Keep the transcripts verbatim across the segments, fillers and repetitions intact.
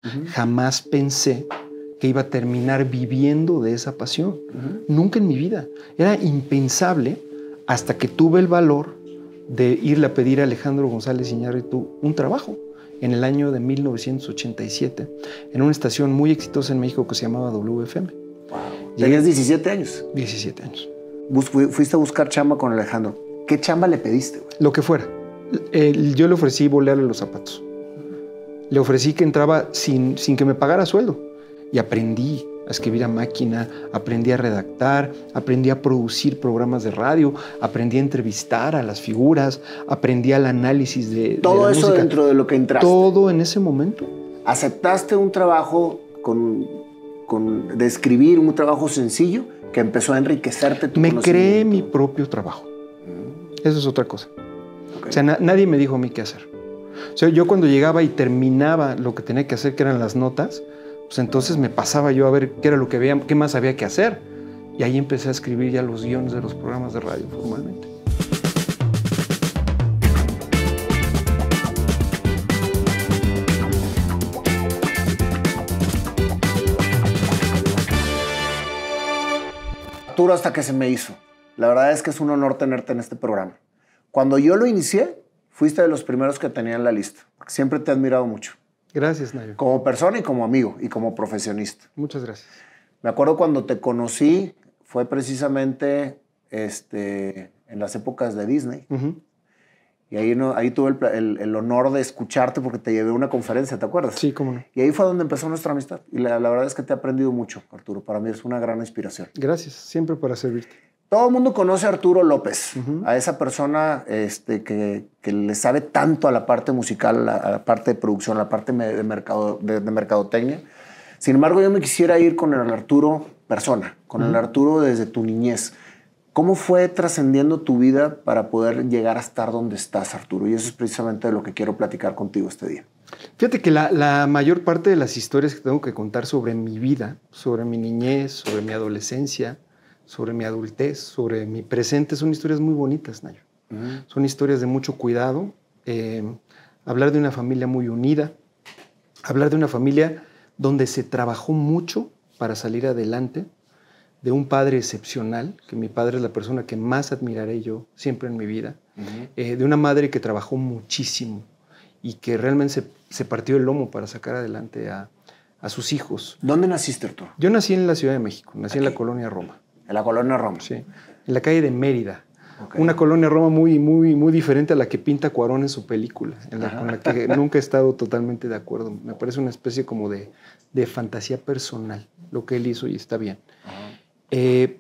Uh-huh. Jamás pensé que iba a terminar viviendo de esa pasión. Uh-huh. Nunca en mi vida. Era impensable hasta que tuve el valor de irle a pedir a Alejandro González Iñárritu un trabajo en el año de mil novecientos ochenta y siete en una estación muy exitosa en México que se llamaba W F M. Wow. ¿Tenías diecisiete años? diecisiete años. Bus, fuiste a buscar chamba con Alejandro. ¿Qué chamba le pediste, güey? Lo que fuera. Eh, yo le ofrecí bolearle los zapatos. Le ofrecí que entraba sin, sin que me pagara sueldo. Y aprendí a escribir a máquina, aprendí a redactar, aprendí a producir programas de radio, aprendí a entrevistar a las figuras, aprendí al análisis de, todo de la eso música. Dentro de lo que entraste. Todo en ese momento. ¿Aceptaste un trabajo con, con, de escribir, un trabajo sencillo que empezó a enriquecerte tu Me conocimiento? creé mi propio trabajo. Mm. Eso es otra cosa. Okay. O sea, na nadie me dijo a mí qué hacer. O sea, yo cuando llegaba y terminaba lo que tenía que hacer, que eran las notas, pues entonces me pasaba yo a ver qué era lo que había, qué más había que hacer. Y ahí empecé a escribir ya los guiones de los programas de radio formalmente. Arturo, hasta que se me hizo. La verdad es que es un honor tenerte en este programa. Cuando yo lo inicié, fuiste de los primeros que tenía en la lista. Siempre te he admirado mucho. Gracias, Nayo. Como persona y como amigo y como profesionista. Muchas gracias. Me acuerdo cuando te conocí, fue precisamente este, en las épocas de Disney. Uh-huh. Y ahí, no, ahí tuve el, el, el honor de escucharte porque te llevé a una conferencia, ¿te acuerdas? Sí, cómo no. Y ahí fue donde empezó nuestra amistad. Y la, la verdad es que te he aprendido mucho, Arturo. Para mí es una gran inspiración. Gracias, siempre para servirte. Todo el mundo conoce a Arturo López, uh-huh. a esa persona este, que, que le sabe tanto a la parte musical, a la parte de producción, a la parte de, mercado, de, de mercadotecnia. Sin embargo, yo me quisiera ir con el Arturo persona, con uh-huh. el Arturo desde tu niñez. ¿Cómo fue trascendiendo tu vida para poder llegar a estar donde estás, Arturo? Y eso es precisamente de lo que quiero platicar contigo este día. Fíjate que la, la mayor parte de las historias que tengo que contar sobre mi vida, sobre mi niñez, sobre mi adolescencia, sobre mi adultez, sobre mi presente, son historias muy bonitas, Nayo. Uh-huh. Son historias de mucho cuidado, eh, hablar de una familia muy unida, hablar de una familia donde se trabajó mucho para salir adelante, de un padre excepcional, que mi padre es la persona que más admiraré yo siempre en mi vida, uh-huh. eh, de una madre que trabajó muchísimo y que realmente se, se partió el lomo para sacar adelante a, a sus hijos. ¿Dónde naciste, Arturo? Yo nací en la Ciudad de México, nací Aquí. en la colonia Roma. En la colonia Roma. Sí, en la calle de Mérida. Okay. Una colonia Roma muy, muy, muy diferente a la que pinta Cuarón en su película, en la, con la que nunca he estado totalmente de acuerdo. Me parece una especie como de, de fantasía personal, lo que él hizo y está bien. Uh-huh. eh,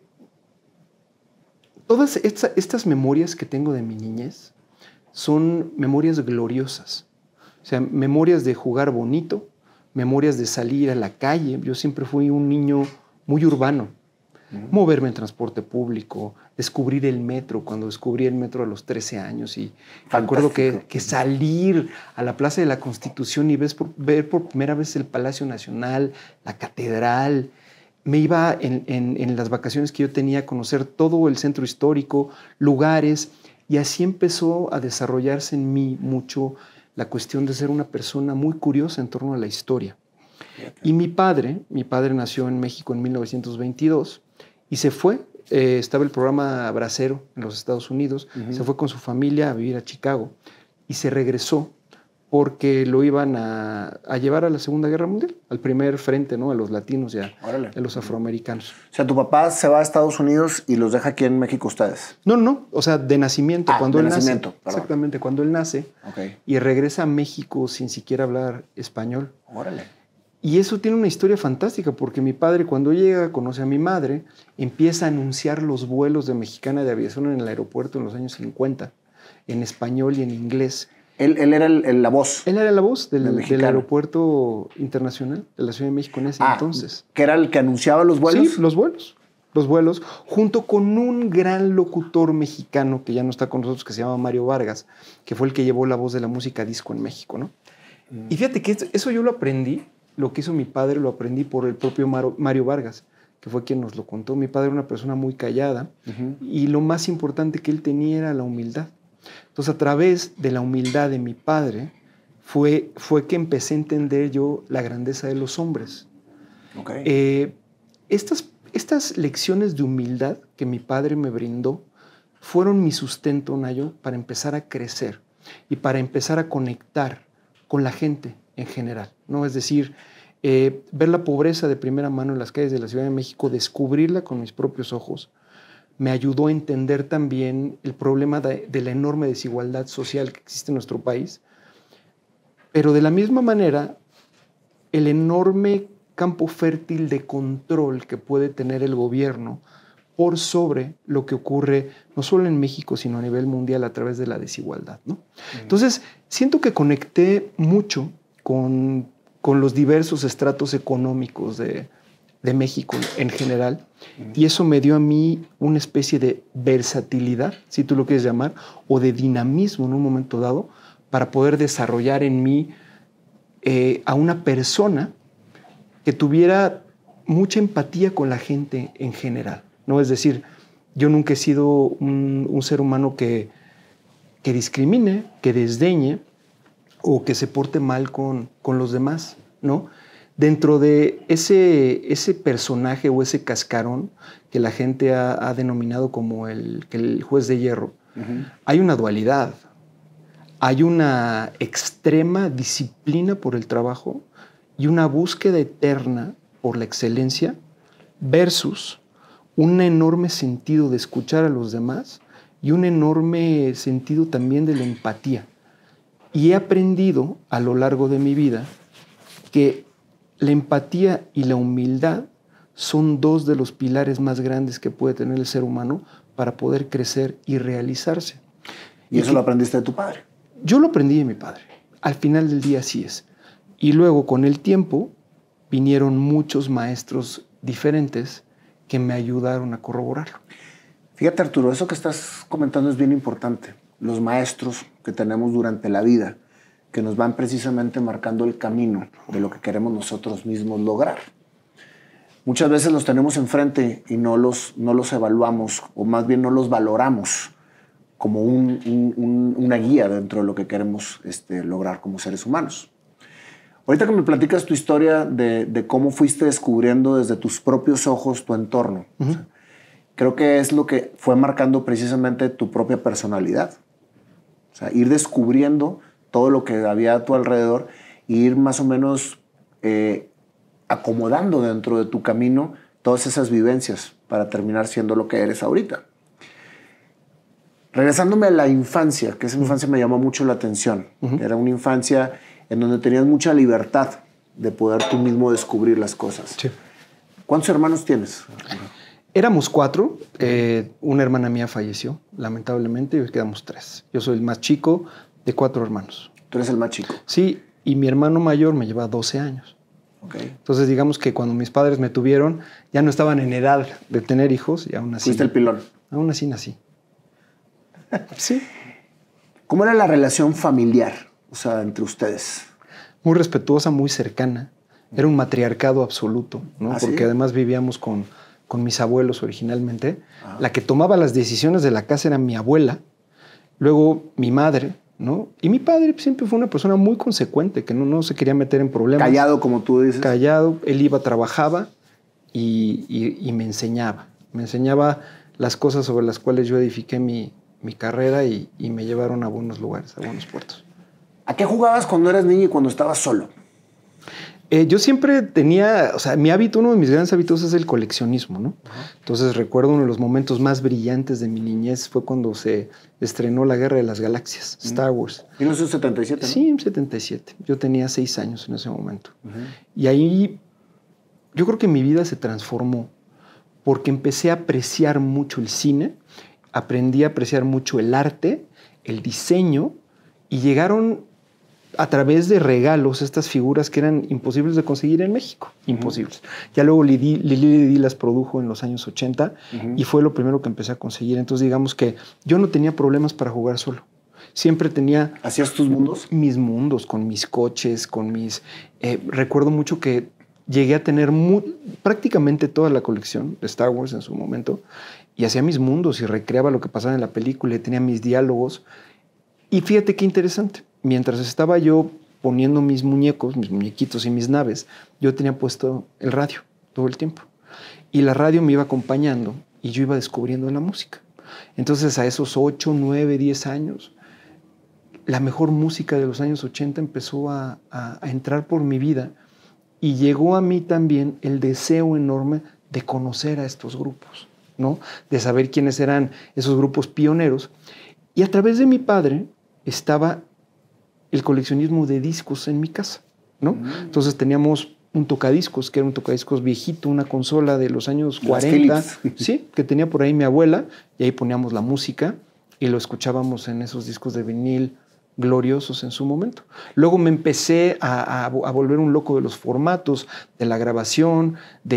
todas esta, estas memorias que tengo de mi niñez son memorias gloriosas. O sea, memorias de jugar bonito, memorias de salir a la calle. Yo siempre fui un niño muy urbano. Uh-huh. Moverme en transporte público, descubrir el metro, cuando descubrí el metro a los trece años y recuerdo que, que salir a la Plaza de la Constitución y ves por, ver por primera vez el Palacio Nacional, la Catedral. Me iba en, en, en las vacaciones que yo tenía a conocer todo el centro histórico, lugares, y así empezó a desarrollarse en mí mucho la cuestión de ser una persona muy curiosa en torno a la historia. Y mi padre, mi padre nació en México en mil novecientos veintidós y se fue, eh, estaba el programa Bracero en los Estados Unidos, uh-huh. se fue con su familia a vivir a Chicago y se regresó porque lo iban a, a llevar a la Segunda Guerra Mundial, al primer frente, ¿no? A los latinos y a, a los afroamericanos. O sea, tu papá se va a Estados Unidos y los deja aquí en México ustedes. No, no, o sea, de nacimiento, ah, cuando de él nacimiento, nace. Perdón. Exactamente, cuando él nace okay. y regresa a México sin siquiera hablar español. Órale. Y eso tiene una historia fantástica porque mi padre cuando llega, conoce a mi madre, empieza a anunciar los vuelos de Mexicana de Aviación en el aeropuerto en los años cincuenta, en español y en inglés. Él, él era el, el, la voz. Él era la voz del, del aeropuerto internacional de la Ciudad de México en ese ah, entonces. ¿Que era el que anunciaba los vuelos? Sí, los vuelos. Los vuelos, junto con un gran locutor mexicano que ya no está con nosotros, que se llama Mario Vargas, que fue el que llevó la voz de la música disco en México, ¿no? Mm. Y fíjate que eso yo lo aprendí. Lo que hizo mi padre lo aprendí por el propio Mario Vargas, que fue quien nos lo contó. Mi padre era una persona muy callada uh-huh. y lo más importante que él tenía era la humildad. Entonces, a través de la humildad de mi padre, fue, fue que empecé a entender yo la grandeza de los hombres. Okay. Eh, estas, estas lecciones de humildad que mi padre me brindó fueron mi sustento, Nayo, para empezar a crecer y para empezar a conectar con la gente en general, ¿no? Es decir, eh, ver la pobreza de primera mano en las calles de la Ciudad de México, descubrirla con mis propios ojos, me ayudó a entender también el problema de, de la enorme desigualdad social que existe en nuestro país, pero de la misma manera, el enorme campo fértil de control que puede tener el gobierno por sobre lo que ocurre no solo en México, sino a nivel mundial a través de la desigualdad, ¿no? Uh-huh. Entonces, siento que conecté mucho con, con los diversos estratos económicos de, de México en general, uh-huh. y eso me dio a mí una especie de versatilidad, si tú lo quieres llamar, o de dinamismo en un momento dado, para poder desarrollar en mí eh, a una persona que tuviera mucha empatía con la gente en general, ¿no? Es decir, yo nunca he sido un, un ser humano que, que discrimine, que desdeñe o que se porte mal con, con los demás, ¿no? Dentro de ese, ese personaje o ese cascarón que la gente ha, ha denominado como el, el juez de hierro, uh-huh. hay una dualidad. Hay una extrema disciplina por el trabajo y una búsqueda eterna por la excelencia versus un enorme sentido de escuchar a los demás y un enorme sentido también de la empatía. Y he aprendido a lo largo de mi vida que la empatía y la humildad son dos de los pilares más grandes que puede tener el ser humano para poder crecer y realizarse. ¿Y, y eso que, lo aprendiste de tu padre? Yo lo aprendí de mi padre. Al final del día así es. Y luego, con el tiempo, vinieron muchos maestros diferentes que me ayudaron a corroborarlo. Fíjate, Arturo, eso que estás comentando es bien importante. Los maestros que tenemos durante la vida, que nos van precisamente marcando el camino de lo que queremos nosotros mismos lograr. Muchas veces los tenemos enfrente y no los, no los evaluamos, o más bien no los valoramos como un, un, un, una guía dentro de lo que queremos este, lograr como seres humanos. Ahorita que me platicas tu historia de, de cómo fuiste descubriendo desde tus propios ojos tu entorno, uh-huh. o sea, creo que es lo que fue marcando precisamente tu propia personalidad. O sea, ir descubriendo todo lo que había a tu alrededor e ir más o menos eh, acomodando dentro de tu camino todas esas vivencias para terminar siendo lo que eres ahorita. Regresándome a la infancia, que esa infancia me llamó mucho la atención. Uh-huh. Era una infancia en donde tenías mucha libertad de poder tú mismo descubrir las cosas. Sí. ¿Cuántos hermanos tienes? Éramos cuatro. Eh, una hermana mía falleció, lamentablemente, y quedamos tres. Yo soy el más chico de cuatro hermanos. ¿Tú eres el más chico? Sí, y mi hermano mayor me lleva doce años. Okay. Entonces, digamos que cuando mis padres me tuvieron, ya no estaban en edad de tener hijos y aún así... ¿Fuiste el pilón? Aún así nací. Sí. ¿Cómo era la relación familiar, o sea, entre ustedes? Muy respetuosa, muy cercana. Era un matriarcado absoluto, ¿no? ¿Ah, porque sí? además vivíamos con, con mis abuelos originalmente. Ah. La que tomaba las decisiones de la casa era mi abuela, luego mi madre, ¿no? Y mi padre siempre fue una persona muy consecuente, que no, no se quería meter en problemas. Callado, como tú dices. Callado. Él iba, trabajaba y, y, y me enseñaba. Me enseñaba las cosas sobre las cuales yo edifiqué mi, mi carrera y, y me llevaron a buenos lugares, a buenos puertos. ¿A qué jugabas cuando eras niño y cuando estabas solo? Eh, yo siempre tenía, o sea, mi hábito, uno de mis grandes hábitos es el coleccionismo, ¿no? Uh-huh. Entonces recuerdo uno de los momentos más brillantes de mi niñez fue cuando se estrenó La Guerra de las Galaxias, uh-huh. Star Wars. mil novecientos setenta y siete, ¿no? Sí, en setenta y siete. Yo tenía seis años en ese momento. Uh-huh. Y ahí yo creo que mi vida se transformó porque empecé a apreciar mucho el cine, aprendí a apreciar mucho el arte, el diseño, y llegaron a través de regalos estas figuras que eran imposibles de conseguir en México. Imposibles. Uh-huh. Ya luego Lili Lili las produjo en los años ochenta uh-huh. y fue lo primero que empecé a conseguir. Entonces digamos que yo no tenía problemas para jugar solo. Siempre tenía... ¿Hacías tus mundos? Mis mundos, con mis coches, con mis... Eh, recuerdo mucho que llegué a tener muy, prácticamente toda la colección de Star Wars en su momento y hacía mis mundos y recreaba lo que pasaba en la película y tenía mis diálogos. Y fíjate qué interesante. Mientras estaba yo poniendo mis muñecos, mis muñequitos y mis naves, yo tenía puesto el radio todo el tiempo. Y la radio me iba acompañando y yo iba descubriendo la música. Entonces a esos ocho, nueve, diez años, la mejor música de los años ochenta empezó a, a, a entrar por mi vida y llegó a mí también el deseo enorme de conocer a estos grupos, ¿no? De saber quiénes eran esos grupos pioneros. Y a través de mi padre estaba el coleccionismo de discos en mi casa, ¿no? Mm. Entonces teníamos un tocadiscos, que era un tocadiscos viejito, una consola de los años cuarenta, sí, que tenía por ahí mi abuela, y ahí poníamos la música y lo escuchábamos en esos discos de vinil gloriosos en su momento. Luego me empecé a, a, a volver un loco de los formatos, de la grabación,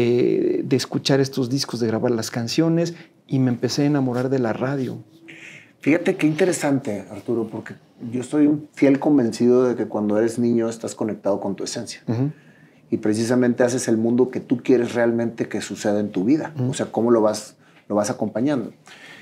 de, de escuchar estos discos, de grabar las canciones, y me empecé a enamorar de la radio. Fíjate qué interesante, Arturo, porque yo estoy un fiel convencido de que cuando eres niño estás conectado con tu esencia. Uh-huh. Y precisamente haces el mundo que tú quieres realmente que suceda en tu vida. Uh-huh. O sea, cómo lo vas, lo vas acompañando.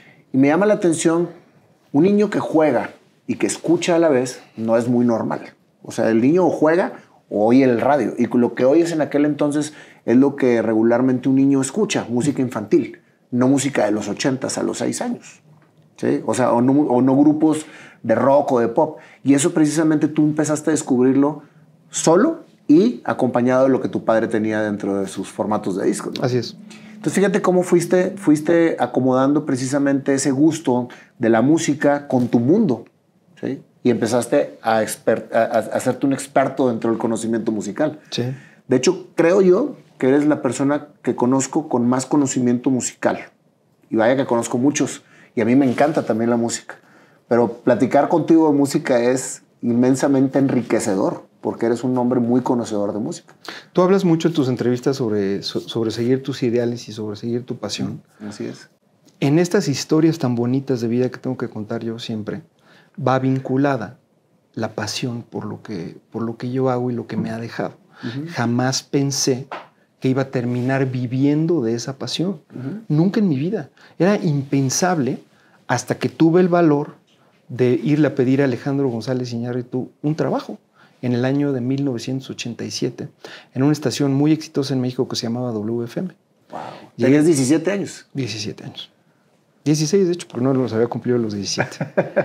Y me llama la atención, un niño que juega y que escucha a la vez no es muy normal. O sea, el niño o juega o oye el radio. Y lo que oyes en aquel entonces es lo que regularmente un niño escucha, música infantil, no música de los ochentas a los seis años. ¿Sí? O sea, o no, o no grupos de rock o de pop. Y eso precisamente tú empezaste a descubrirlo solo y acompañado de lo que tu padre tenía dentro de sus formatos de discos, ¿no? Así es. Entonces, fíjate cómo fuiste, fuiste acomodando precisamente ese gusto de la música con tu mundo, ¿sí? Y empezaste a, expert, a, a hacerte un experto dentro del conocimiento musical. Sí. De hecho, creo yo que eres la persona que conozco con más conocimiento musical. Y vaya que conozco muchos. Y a mí me encanta también la música. Pero platicar contigo de música es inmensamente enriquecedor, porque eres un hombre muy conocedor de música. Tú hablas mucho en tus entrevistas sobre, sobre seguir tus ideales y sobre seguir tu pasión. Así es. En estas historias tan bonitas de vida que tengo que contar yo siempre, va vinculada la pasión por lo que, por lo que yo hago y lo que me ha dejado. Uh-huh. Jamás pensé que iba a terminar viviendo de esa pasión. Uh-huh. Nunca en mi vida. Era impensable hasta que tuve el valor de irle a pedir a Alejandro González Iñárritu un trabajo en el año de mil novecientos ochenta y siete en una estación muy exitosa en México que se llamaba W F M. Wow. ¿Tenías diecisiete años? diecisiete años. dieciséis, de hecho, porque no los había cumplido los diecisiete.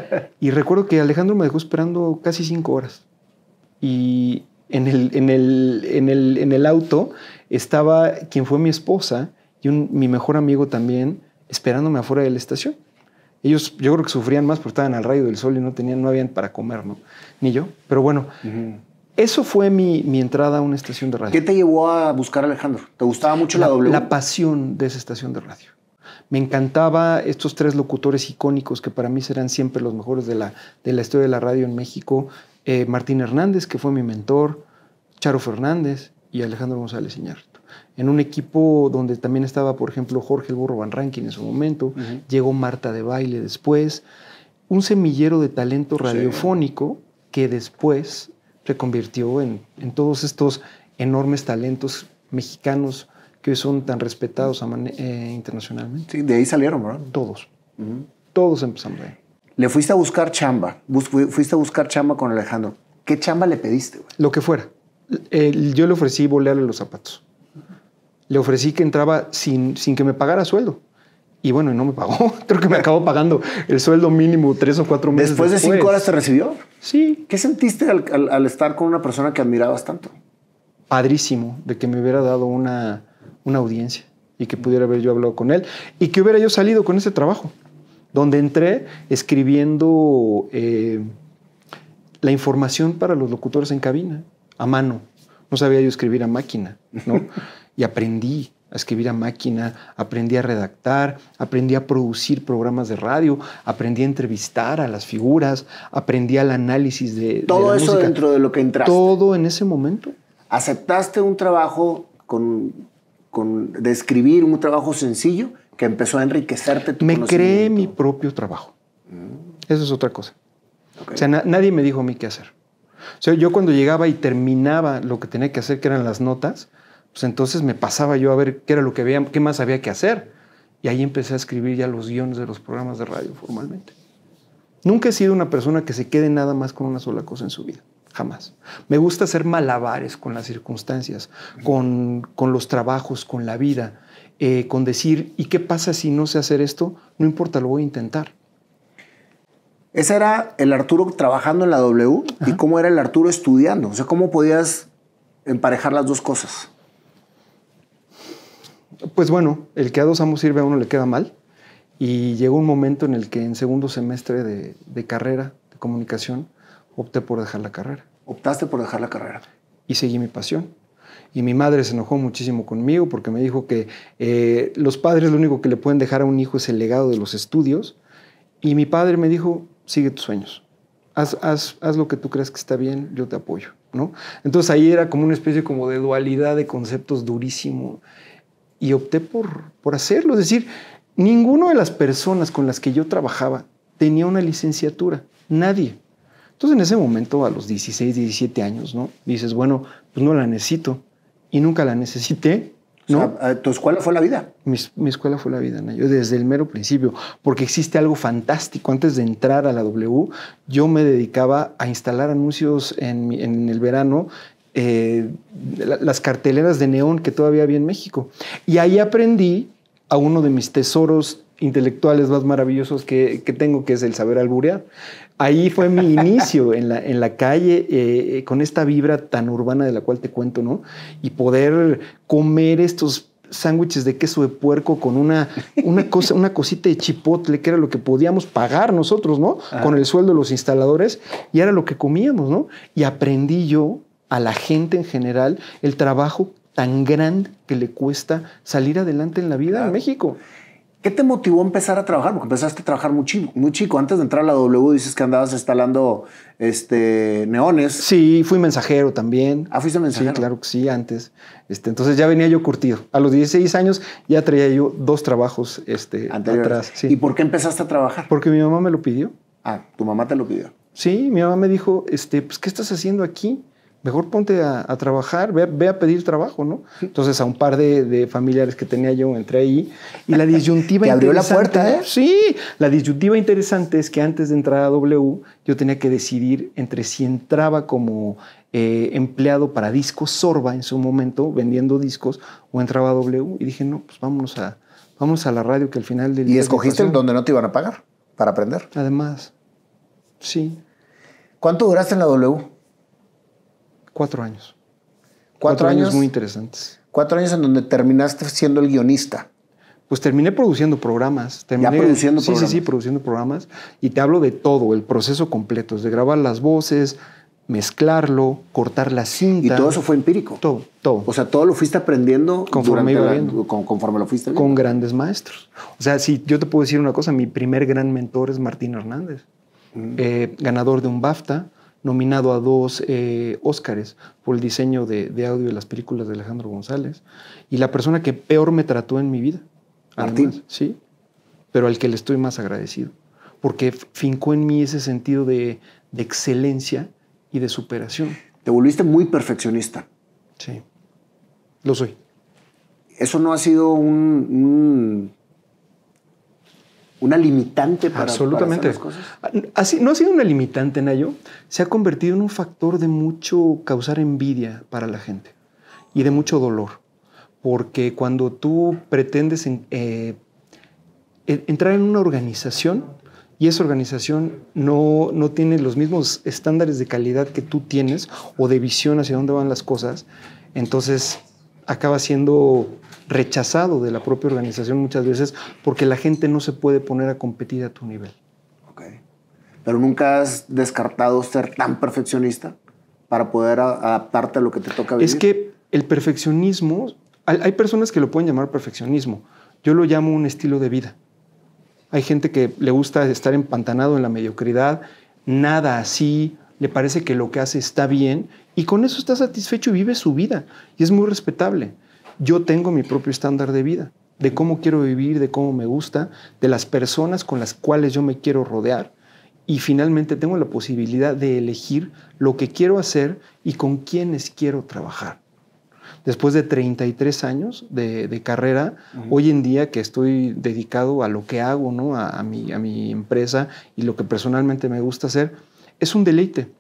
Y recuerdo que Alejandro me dejó esperando casi cinco horas. Y en el, en el, en el, en el auto estaba quien fue mi esposa y un, mi mejor amigo también esperándome afuera de la estación. Ellos, yo creo que sufrían más porque estaban al rayo del sol y no tenían, no habían para comer, ¿no? Ni yo. Pero bueno, uh-huh. Eso fue mi, mi entrada a una estación de radio. ¿Qué te llevó a buscar a Alejandro? ¿Te gustaba mucho la, la W? La pasión de esa estación de radio. Me encantaba estos tres locutores icónicos que para mí serán siempre los mejores de la, de la historia de la radio en México. Eh, Martín Hernández, que fue mi mentor, Charo Fernández y Alejandro González Iñárritu. En un equipo donde también estaba, por ejemplo, Jorge el Burro Van Rankin en su momento. Uh-huh. Llegó Marta de Baile después. Un semillero de talento radiofónico sí. Que después se convirtió en, en todos estos enormes talentos mexicanos que hoy son tan respetados eh, internacionalmente. Sí, de ahí salieron, ¿verdad? Todos. Uh-huh. Todos empezamos ahí. Le fuiste a buscar chamba. Fuiste a buscar chamba con Alejandro. ¿Qué chamba le pediste, güey? Lo que fuera. Eh, yo le ofrecí bolearle los zapatos. Le ofrecí que entraba sin, sin que me pagara sueldo. Y bueno, y no me pagó. Creo que me acabó pagando el sueldo mínimo tres o cuatro meses después. ¿Después de cinco horas te recibió? Sí. ¿Qué sentiste al, al, al estar con una persona que admirabas tanto? Padrísimo, de que me hubiera dado una, una audiencia y que pudiera haber yo hablado con él y que hubiera yo salido con ese trabajo, donde entré escribiendo eh, la información para los locutores en cabina, a mano. No sabía yo escribir a máquina, ¿no? Y aprendí a escribir a máquina, aprendí a redactar, aprendí a producir programas de radio, aprendí a entrevistar a las figuras, aprendí al análisis de, todo de la eso música. Dentro de lo que entraste. Todo en ese momento. ¿Aceptaste un trabajo con, con, de escribir, un trabajo sencillo que empezó a enriquecerte tu Me conocimiento? creé mi propio trabajo. Mm. Eso es otra cosa. Okay. O sea, na, nadie me dijo a mí qué hacer. O sea, yo cuando llegaba y terminaba lo que tenía que hacer, que eran las notas, pues entonces me pasaba yo a ver qué era lo que había, qué más había que hacer. Y ahí empecé a escribir ya los guiones de los programas de radio formalmente. Nunca he sido una persona que se quede nada más con una sola cosa en su vida. jamás. Me gusta hacer malabares con las circunstancias, con, con los trabajos, con la vida, eh, con decir, ¿y qué pasa si no sé hacer esto? No importa, lo voy a intentar. Ese era el Arturo trabajando en la W. Ajá. ¿Y cómo era el Arturo estudiando? O sea, ¿cómo podías emparejar las dos cosas? Pues bueno, el que a dos amos sirve a uno le queda mal. Y llegó un momento en el que en segundo semestre de, de carrera de comunicación opté por dejar la carrera. Optaste por dejar la carrera. Y seguí mi pasión. Y mi madre se enojó muchísimo conmigo porque me dijo que eh, los padres lo único que le pueden dejar a un hijo es el legado de los estudios. Y mi padre me dijo, sigue tus sueños. Haz, haz, haz lo que tú creas que está bien, yo te apoyo, ¿no? Entonces ahí era como una especie como de dualidad de conceptos durísimo. Y opté por, por hacerlo. Es decir, ninguna de las personas con las que yo trabajaba tenía una licenciatura. Nadie. Entonces, en ese momento, a los dieciséis, diecisiete años, ¿no? Dices, bueno, pues no la necesito. Y nunca la necesité, ¿no? O sea, ¿tu escuela fue la vida? Mi, mi escuela fue la vida, ¿no? Yo desde el mero principio. Porque existe algo fantástico. Antes de entrar a la W, yo me dedicaba a instalar anuncios en, en el verano. Eh, las carteleras de neón que todavía había en México. Y ahí aprendí a uno de mis tesoros intelectuales más maravillosos que, que tengo, que es el saber alburear. Ahí fue mi inicio en la, en la calle, eh, con esta vibra tan urbana de la cual te cuento, ¿no? Y poder comer estos sándwiches de queso de puerco con una, una, cosa, una cosita de chipotle, que era lo que podíamos pagar nosotros, ¿no? Ah. Con el sueldo de los instaladores, y era lo que comíamos, ¿no? Y aprendí yo a la gente en general el trabajo tan grande que le cuesta salir adelante en la vida, claro, en México. ¿Qué te motivó a empezar a trabajar? Porque empezaste a trabajar muy chico. Muy chico. Antes de entrar a la W dices que andabas instalando este, neones. Sí, fui mensajero también. Ah, ¿fuiste mensajero? Sí, claro que sí, antes. Este, entonces ya venía yo curtido. A los dieciséis años ya traía yo dos trabajos este, atrás. Sí. ¿Y por qué empezaste a trabajar? Porque mi mamá me lo pidió. Ah, ¿tu mamá te lo pidió? Sí, mi mamá me dijo, este, pues, ¿qué estás haciendo aquí? Mejor ponte a, a trabajar, ve, ve a pedir trabajo, ¿no? Entonces a un par de, de familiares que tenía yo entré ahí y la disyuntiva te abrió la interesante... puerta, ¿eh? Sí, la disyuntiva interesante es que antes de entrar a W yo tenía que decidir entre si entraba como eh, empleado para Discos Sorba en su momento, vendiendo discos, o entraba a W y dije, no, pues vámonos a, vámonos a la radio que al final del día... ¿Y escogiste el donde no te iban a pagar para aprender? Además, sí. ¿Cuánto duraste en la W? Cuatro años. Cuatro, Cuatro años, años muy interesantes. Cuatro años en donde terminaste siendo el guionista. Pues terminé produciendo programas. Terminé, ya produciendo sí, programas. Sí, sí, produciendo programas. Y te hablo de todo, el proceso completo, de grabar las voces, mezclarlo, cortar la cinta. ¿Y todo eso fue empírico? Todo, todo. O sea, todo lo fuiste aprendiendo conforme, iba la, viendo. Con, conforme lo fuiste viendo. Con grandes maestros. O sea, si yo te puedo decir una cosa, mi primer gran mentor es Martín Hernández, mm. eh, ganador de un BAFTA, nominado a dos eh, Óscares por el diseño de, de audio de las películas de Alejandro González, y la persona que peor me trató en mi vida. Martín. Además, sí, pero al que le estoy más agradecido, porque fincó en mí ese sentido de, de excelencia y de superación. Te volviste muy perfeccionista. Sí, lo soy. ¿Eso no ha sido un... un... una limitante para, Absolutamente. para hacer las cosas? Así, no ha sido una limitante, Nayo. Se ha convertido en un factor de mucho causar envidia para la gente y de mucho dolor. Porque cuando tú pretendes en, eh, entrar en una organización y esa organización no, no tiene los mismos estándares de calidad que tú tienes o de visión hacia dónde van las cosas, entonces acaba siendo rechazado de la propia organización muchas veces porque la gente no se puede poner a competir a tu nivel. Ok. Pero nunca has descartado ser tan perfeccionista para poder a, adaptarte a lo que te toca vivir. Es que el perfeccionismo, hay, hay personas que lo pueden llamar perfeccionismo. Yo lo llamo un estilo de vida. Hay gente que le gusta estar empantanado en la mediocridad, nada así, le parece que lo que hace está bien y con eso está satisfecho y vive su vida. Y es muy respetable. Yo tengo mi propio estándar de vida, de cómo quiero vivir, de cómo me gusta, de las personas con las cuales yo me quiero rodear y finalmente tengo la posibilidad de elegir lo que quiero hacer y con quiénes quiero trabajar. Después de treinta y tres años de, de carrera, uh-huh. hoy en día que estoy dedicado a lo que hago, ¿no? a, a, mi, a mi empresa y lo que personalmente me gusta hacer, es un deleite.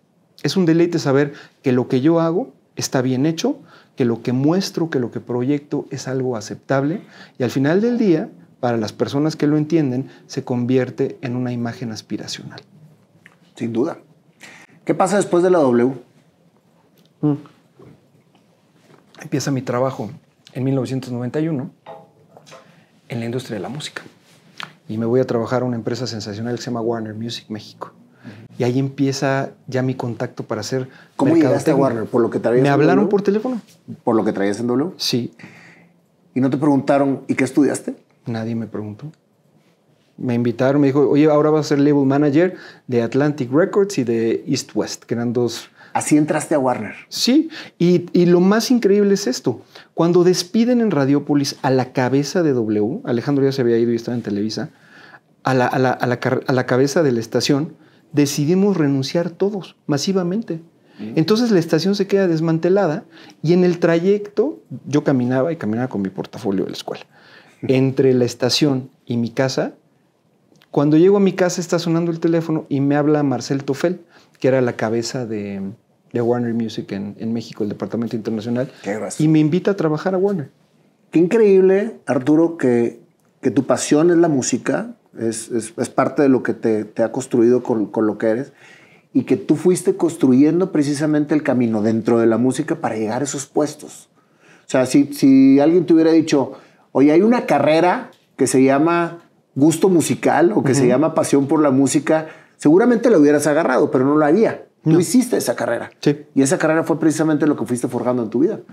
Es un deleite saber que lo que yo hago está bien hecho, que lo que muestro, que lo que proyecto es algo aceptable y al final del día, para las personas que lo entienden, se convierte en una imagen aspiracional. Sin duda. ¿Qué pasa después de la W? Mm. Empieza mi trabajo en mil novecientos noventa y uno en la industria de la música. Y me voy a trabajar a una empresa sensacional que se llama Warner Music México. Uh-huh. Y ahí empieza ya mi contacto para hacer ¿Cómo llegaste a Warner? ¿Por lo que traías Me en hablaron W? por teléfono. ¿Por lo que traías en W? Sí. ¿Y no te preguntaron, ¿y qué estudiaste? Nadie me preguntó. Me invitaron, me dijo, oye, ahora vas a ser label manager de Atlantic Records y de East West, que eran dos... Así entraste a Warner. Sí, y, y lo más increíble es esto. Cuando despiden en Radiópolis a la cabeza de W, Alejandro ya se había ido y estaba en Televisa, a la, a la, a la, a la cabeza de la estación, decidimos renunciar todos, masivamente. Mm. Entonces la estación se queda desmantelada y en el trayecto, yo caminaba y caminaba con mi portafolio de la escuela. Entre la estación y mi casa, cuando llego a mi casa está sonando el teléfono y me habla Marcel Toffel, que era la cabeza de, de Warner Music en, en México, el departamento internacional, y me invita a trabajar a Warner. Qué increíble, Arturo, que, que tu pasión es la música, es, es, es parte de lo que te, te ha construido con, con lo que eres, y que tú fuiste construyendo precisamente el camino dentro de la música para llegar a esos puestos. O sea, si, si alguien te hubiera dicho, oye, hay una carrera que se llama gusto musical o que uh-huh. se llama pasión por la música, seguramente la hubieras agarrado, pero no la había. No. Tú hiciste esa carrera. Sí. Y esa carrera fue precisamente lo que fuiste forjando en tu vida.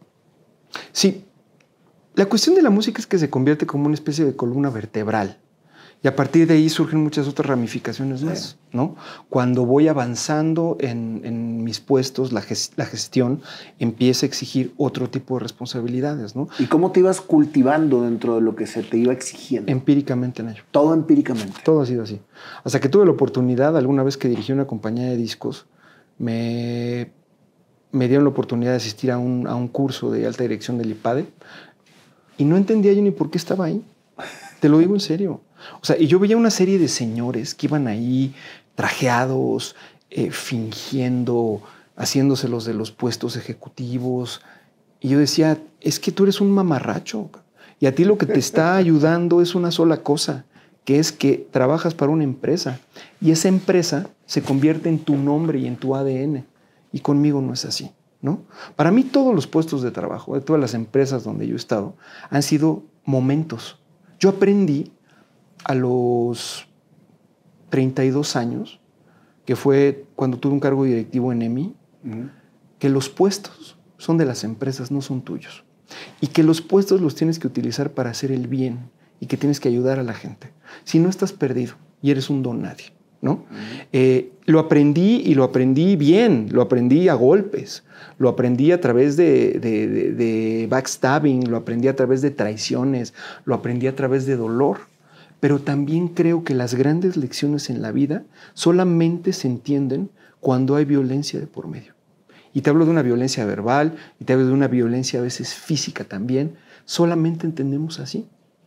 Sí. La cuestión de la música es que se convierte como una especie de columna vertebral. Y a partir de ahí surgen muchas otras ramificaciones más, sí. ¿no? Cuando voy avanzando en, en mis puestos, la, gest la gestión empieza a exigir otro tipo de responsabilidades, ¿no? ¿Y cómo te ibas cultivando dentro de lo que se te iba exigiendo? Empíricamente, Nayo. Todo empíricamente. Todo ha sido así. Hasta que tuve la oportunidad, alguna vez que dirigí una compañía de discos, me, me dieron la oportunidad de asistir a un, a un curso de alta dirección del IPADE y no entendía yo ni por qué estaba ahí. Te lo digo en serio. O sea, y yo veía una serie de señores que iban ahí trajeados, eh, fingiendo, haciéndoselos de los puestos ejecutivos. Y yo decía, es que tú eres un mamarracho. Y a ti lo que te está ayudando es una sola cosa, que es que trabajas para una empresa. Y esa empresa se convierte en tu nombre y en tu A D N. Y conmigo no es así, ¿no? Para mí todos los puestos de trabajo, de todas las empresas donde yo he estado, han sido momentos. Yo aprendí a los treinta y dos años, que fue cuando tuve un cargo directivo en E M I, uh-huh. que los puestos son de las empresas, no son tuyos. Y que los puestos los tienes que utilizar para hacer el bien y que tienes que ayudar a la gente. Si no, estás perdido y eres un don nadie, ¿no? Uh-huh. eh, lo aprendí y lo aprendí bien, lo aprendí a golpes, lo aprendí a través de, de, de, de backstabbing, lo aprendí a través de traiciones, lo aprendí a través de dolor. Pero también creo que las grandes lecciones en la vida solamente se entienden cuando hay violencia de por medio. Y te hablo de una violencia verbal, y te hablo de una violencia a veces física también. Solamente entendemos así.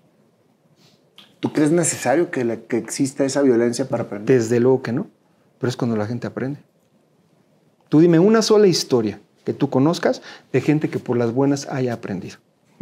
¿Tú crees necesario que, la, que exista esa violencia para aprender? Desde luego que no, pero es cuando la gente aprende. Tú dime una sola historia que tú conozcas de gente que por las buenas haya aprendido.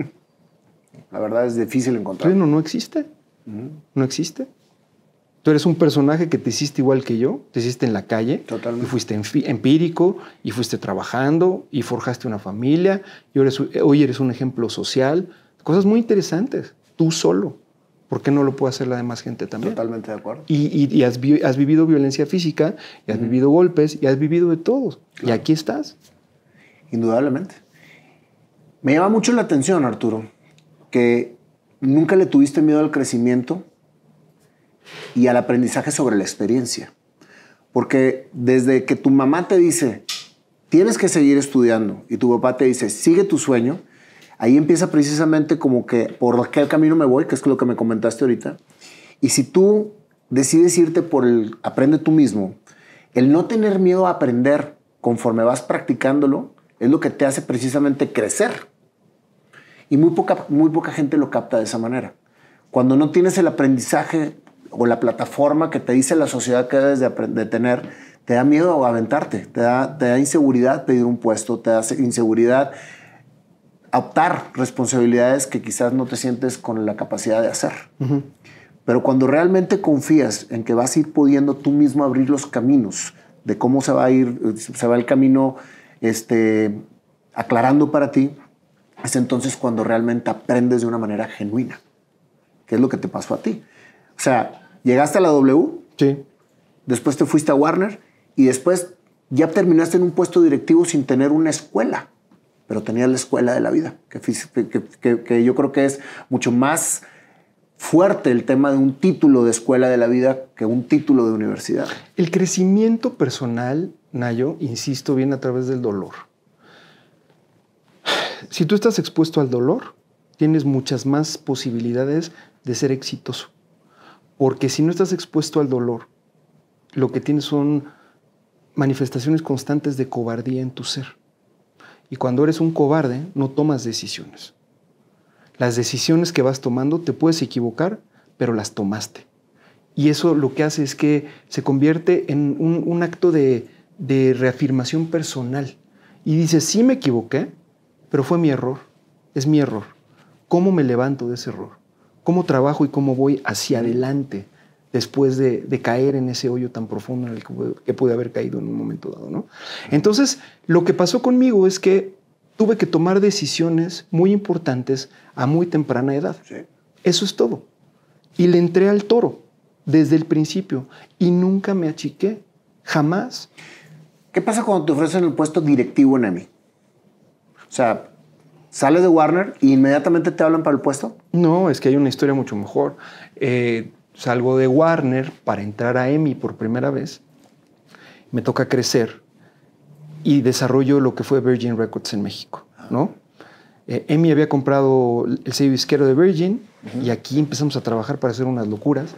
La verdad es difícil encontrar. Bueno, no existe. No existe. Tú eres un personaje que te hiciste igual que yo, te hiciste en la calle. Totalmente. Y fuiste empírico, y fuiste trabajando, y forjaste una familia, y hoy eres, hoy eres un ejemplo social. Cosas muy interesantes, tú solo. ¿Por qué no lo puede hacer la demás gente también? Totalmente de acuerdo. Y, y, y has, vi, has vivido violencia física, y has uh-huh. vivido golpes, y has vivido de todo. Claro. Y aquí estás. Indudablemente. Me llama mucho la atención, Arturo, que nunca le tuviste miedo al crecimiento y al aprendizaje sobre la experiencia. Porque desde que tu mamá te dice, tienes que seguir estudiando, y tu papá te dice, sigue tu sueño, ahí empieza precisamente como que por qué camino me voy, que es lo que me comentaste ahorita. Y si tú decides irte por el aprende tú mismo, el no tener miedo a aprender conforme vas practicándolo es lo que te hace precisamente crecer. Y muy poca, muy poca gente lo capta de esa manera. Cuando no tienes el aprendizaje o la plataforma que te dice la sociedad que debes de, de tener, te da miedo aventarte, te da, te da inseguridad pedir un puesto, te da inseguridad optar responsabilidades que quizás no te sientes con la capacidad de hacer. Uh-huh. Pero cuando realmente confías en que vas a ir pudiendo tú mismo abrir los caminos de cómo se va a ir, se va el camino este, aclarando para ti, es entonces cuando realmente aprendes de una manera genuina. ¿Qué es lo que te pasó a ti? O sea, llegaste a la W, sí. Después te fuiste a Warner y después ya terminaste en un puesto directivo sin tener una escuela, pero tenías la escuela de la vida, que, que, que, que yo creo que es mucho más fuerte el tema de un título de escuela de la vida que un título de universidad. El crecimiento personal, Nayo, insisto, viene a través del dolor. Si tú estás expuesto al dolor, tienes muchas más posibilidades de ser exitoso. Porque si no estás expuesto al dolor, lo que tienes son manifestaciones constantes de cobardía en tu ser. Y cuando eres un cobarde, no tomas decisiones. Las decisiones que vas tomando, te puedes equivocar, pero las tomaste. Y eso lo que hace es que se convierte en un, un acto de, de reafirmación personal. Y dices, sí me equivoqué, pero fue mi error. Es mi error. ¿Cómo me levanto de ese error? ¿Cómo trabajo y cómo voy hacia adelante después de, de caer en ese hoyo tan profundo en el que pude, que pude haber caído en un momento dado, ¿no? Entonces, lo que pasó conmigo es que tuve que tomar decisiones muy importantes a muy temprana edad. Sí. Eso es todo. Y le entré al toro desde el principio y nunca me achiqué, jamás. ¿Qué pasa cuando te ofrecen el puesto directivo en EMI? O sea, ¿sales de Warner e inmediatamente te hablan para el puesto? No, es que hay una historia mucho mejor. Eh, salgo de Warner para entrar a EMI por primera vez. Me toca crecer y desarrollo lo que fue Virgin Records en México, ¿no? Eh, EMI había comprado el sello disquero de Virgin uh-huh. y aquí empezamos a trabajar para hacer unas locuras.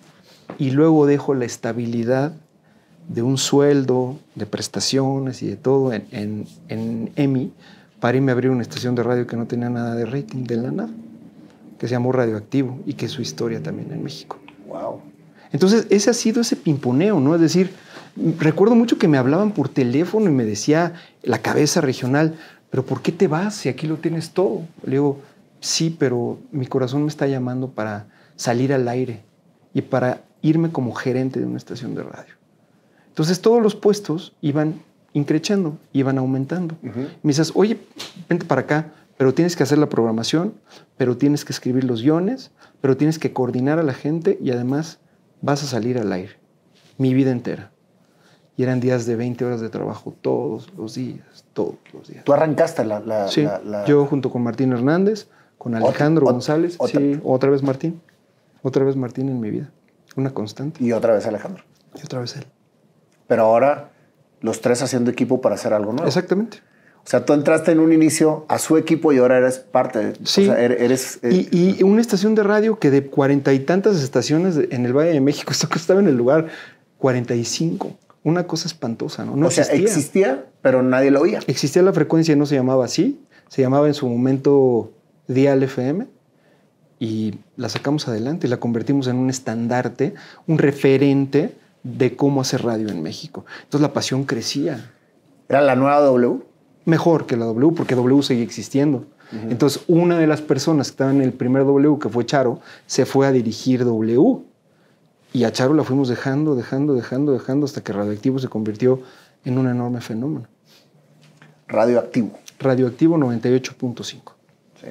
Y luego dejo la estabilidad de un sueldo, de prestaciones y de todo en, en, en EMI para irme a abrir una estación de radio que no tenía nada de rating, de la nada, que se llamó Radioactivo y que es su historia también en México. Wow. Entonces, ese ha sido ese pimponeo, ¿no? Es decir, recuerdo mucho que me hablaban por teléfono y me decía la cabeza regional, ¿pero por qué te vas si aquí lo tienes todo? Le digo, sí, pero mi corazón me está llamando para salir al aire y para irme como gerente de una estación de radio. Entonces, todos los puestos iban increciendo, iban aumentando. Uh-huh. Me dices, oye, vente para acá, pero tienes que hacer la programación, pero tienes que escribir los guiones, pero tienes que coordinar a la gente y además vas a salir al aire. Mi vida entera. Y eran días de veinte horas de trabajo todos los días, todos los días. ¿Tú arrancaste la...? la sí, la, la... yo junto con Martín Hernández, con Alejandro otra, González. Otra. Sí, otra vez Martín. Otra vez Martín en mi vida. Una constante. Y otra vez Alejandro. Y otra vez él. Pero ahora los tres haciendo equipo para hacer algo nuevo. Exactamente. O sea, tú entraste en un inicio a su equipo y ahora eres parte. Sí. O sea, eres... Y, y una estación de radio que de cuarenta y tantas estaciones en el Valle de México, esto que estaba en el lugar cuarenta y cinco. Una cosa espantosa, ¿no? No o sea, existía. existía, pero nadie lo oía. Existía la frecuencia, no se llamaba así. Se llamaba en su momento Dial F M. Y la sacamos adelante y la convertimos en un estandarte, un referente de cómo hacer radio en México. Entonces la pasión crecía. ¿Era la nueva W? Mejor que la W, porque W seguía existiendo. Uh-huh. Entonces una de las personas que estaba en el primer W, que fue Charo, se fue a dirigir W. Y a Charo la fuimos dejando, dejando, dejando, dejando, hasta que Radioactivo se convirtió en un enorme fenómeno. Radioactivo. Radioactivo noventa y ocho punto cinco. Sí.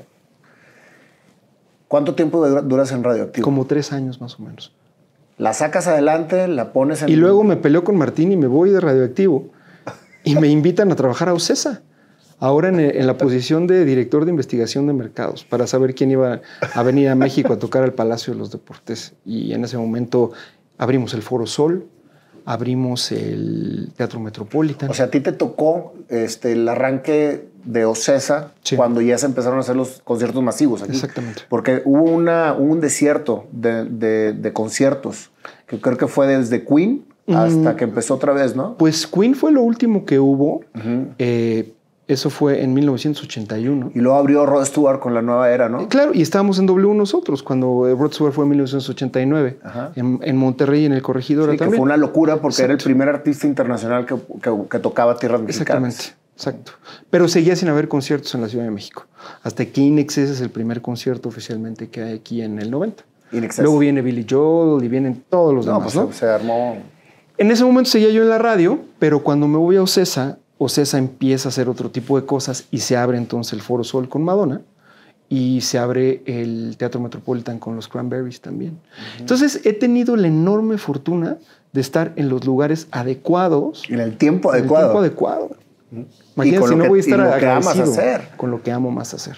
¿Cuánto tiempo duras en Radioactivo? Como tres años más o menos. La sacas adelante, la pones en... Y luego me peleo con Martín y me voy de Radioactivo. Y me invitan a trabajar a OCESA. Ahora en, en la posición de director de investigación de mercados, para saber quién iba a venir a México a tocar al Palacio de los Deportes. Y en ese momento abrimos el Foro Sol, abrimos el Teatro Metropolitan. O sea, a ti te tocó este, el arranque de OCESA sí. cuando ya se empezaron a hacer los conciertos masivos aquí. Exactamente. Porque hubo una, un desierto de, de, de conciertos, que creo que fue desde Queen hasta mm. que empezó otra vez, ¿no? Pues Queen fue lo último que hubo. Uh-huh. eh, Eso fue en mil novecientos ochenta y uno. Y luego abrió Rod Stewart con la nueva era, ¿no? Eh, claro, y estábamos en W nosotros cuando eh, Rod Stewart fue en mil novecientos ochenta y nueve. En, en Monterrey, en el Corregidora sí, también. Que fue una locura porque Exacto. era el primer artista internacional que, que, que tocaba tierras mexicanas. Exactamente, exacto. Pero seguía sin haber conciertos en la Ciudad de México. Hasta que In Excess es el primer concierto oficialmente que hay aquí en el noventa. Luego viene Billy Joel y vienen todos los no, demás, pues ¿no? Se armó... En ese momento seguía yo en la radio, pero cuando me voy a Ocesa, Ocesa empieza a hacer otro tipo de cosas y se abre entonces el Foro Sol con Madonna y se abre el Teatro Metropolitan con los Cranberries también. Uh-huh. Entonces he tenido la enorme fortuna de estar en los lugares adecuados. En el tiempo en adecuado. El tiempo adecuado. Uh-huh. Imagínate si no que, voy a estar y lo agradecido que amas hacer. Con lo que amo más hacer.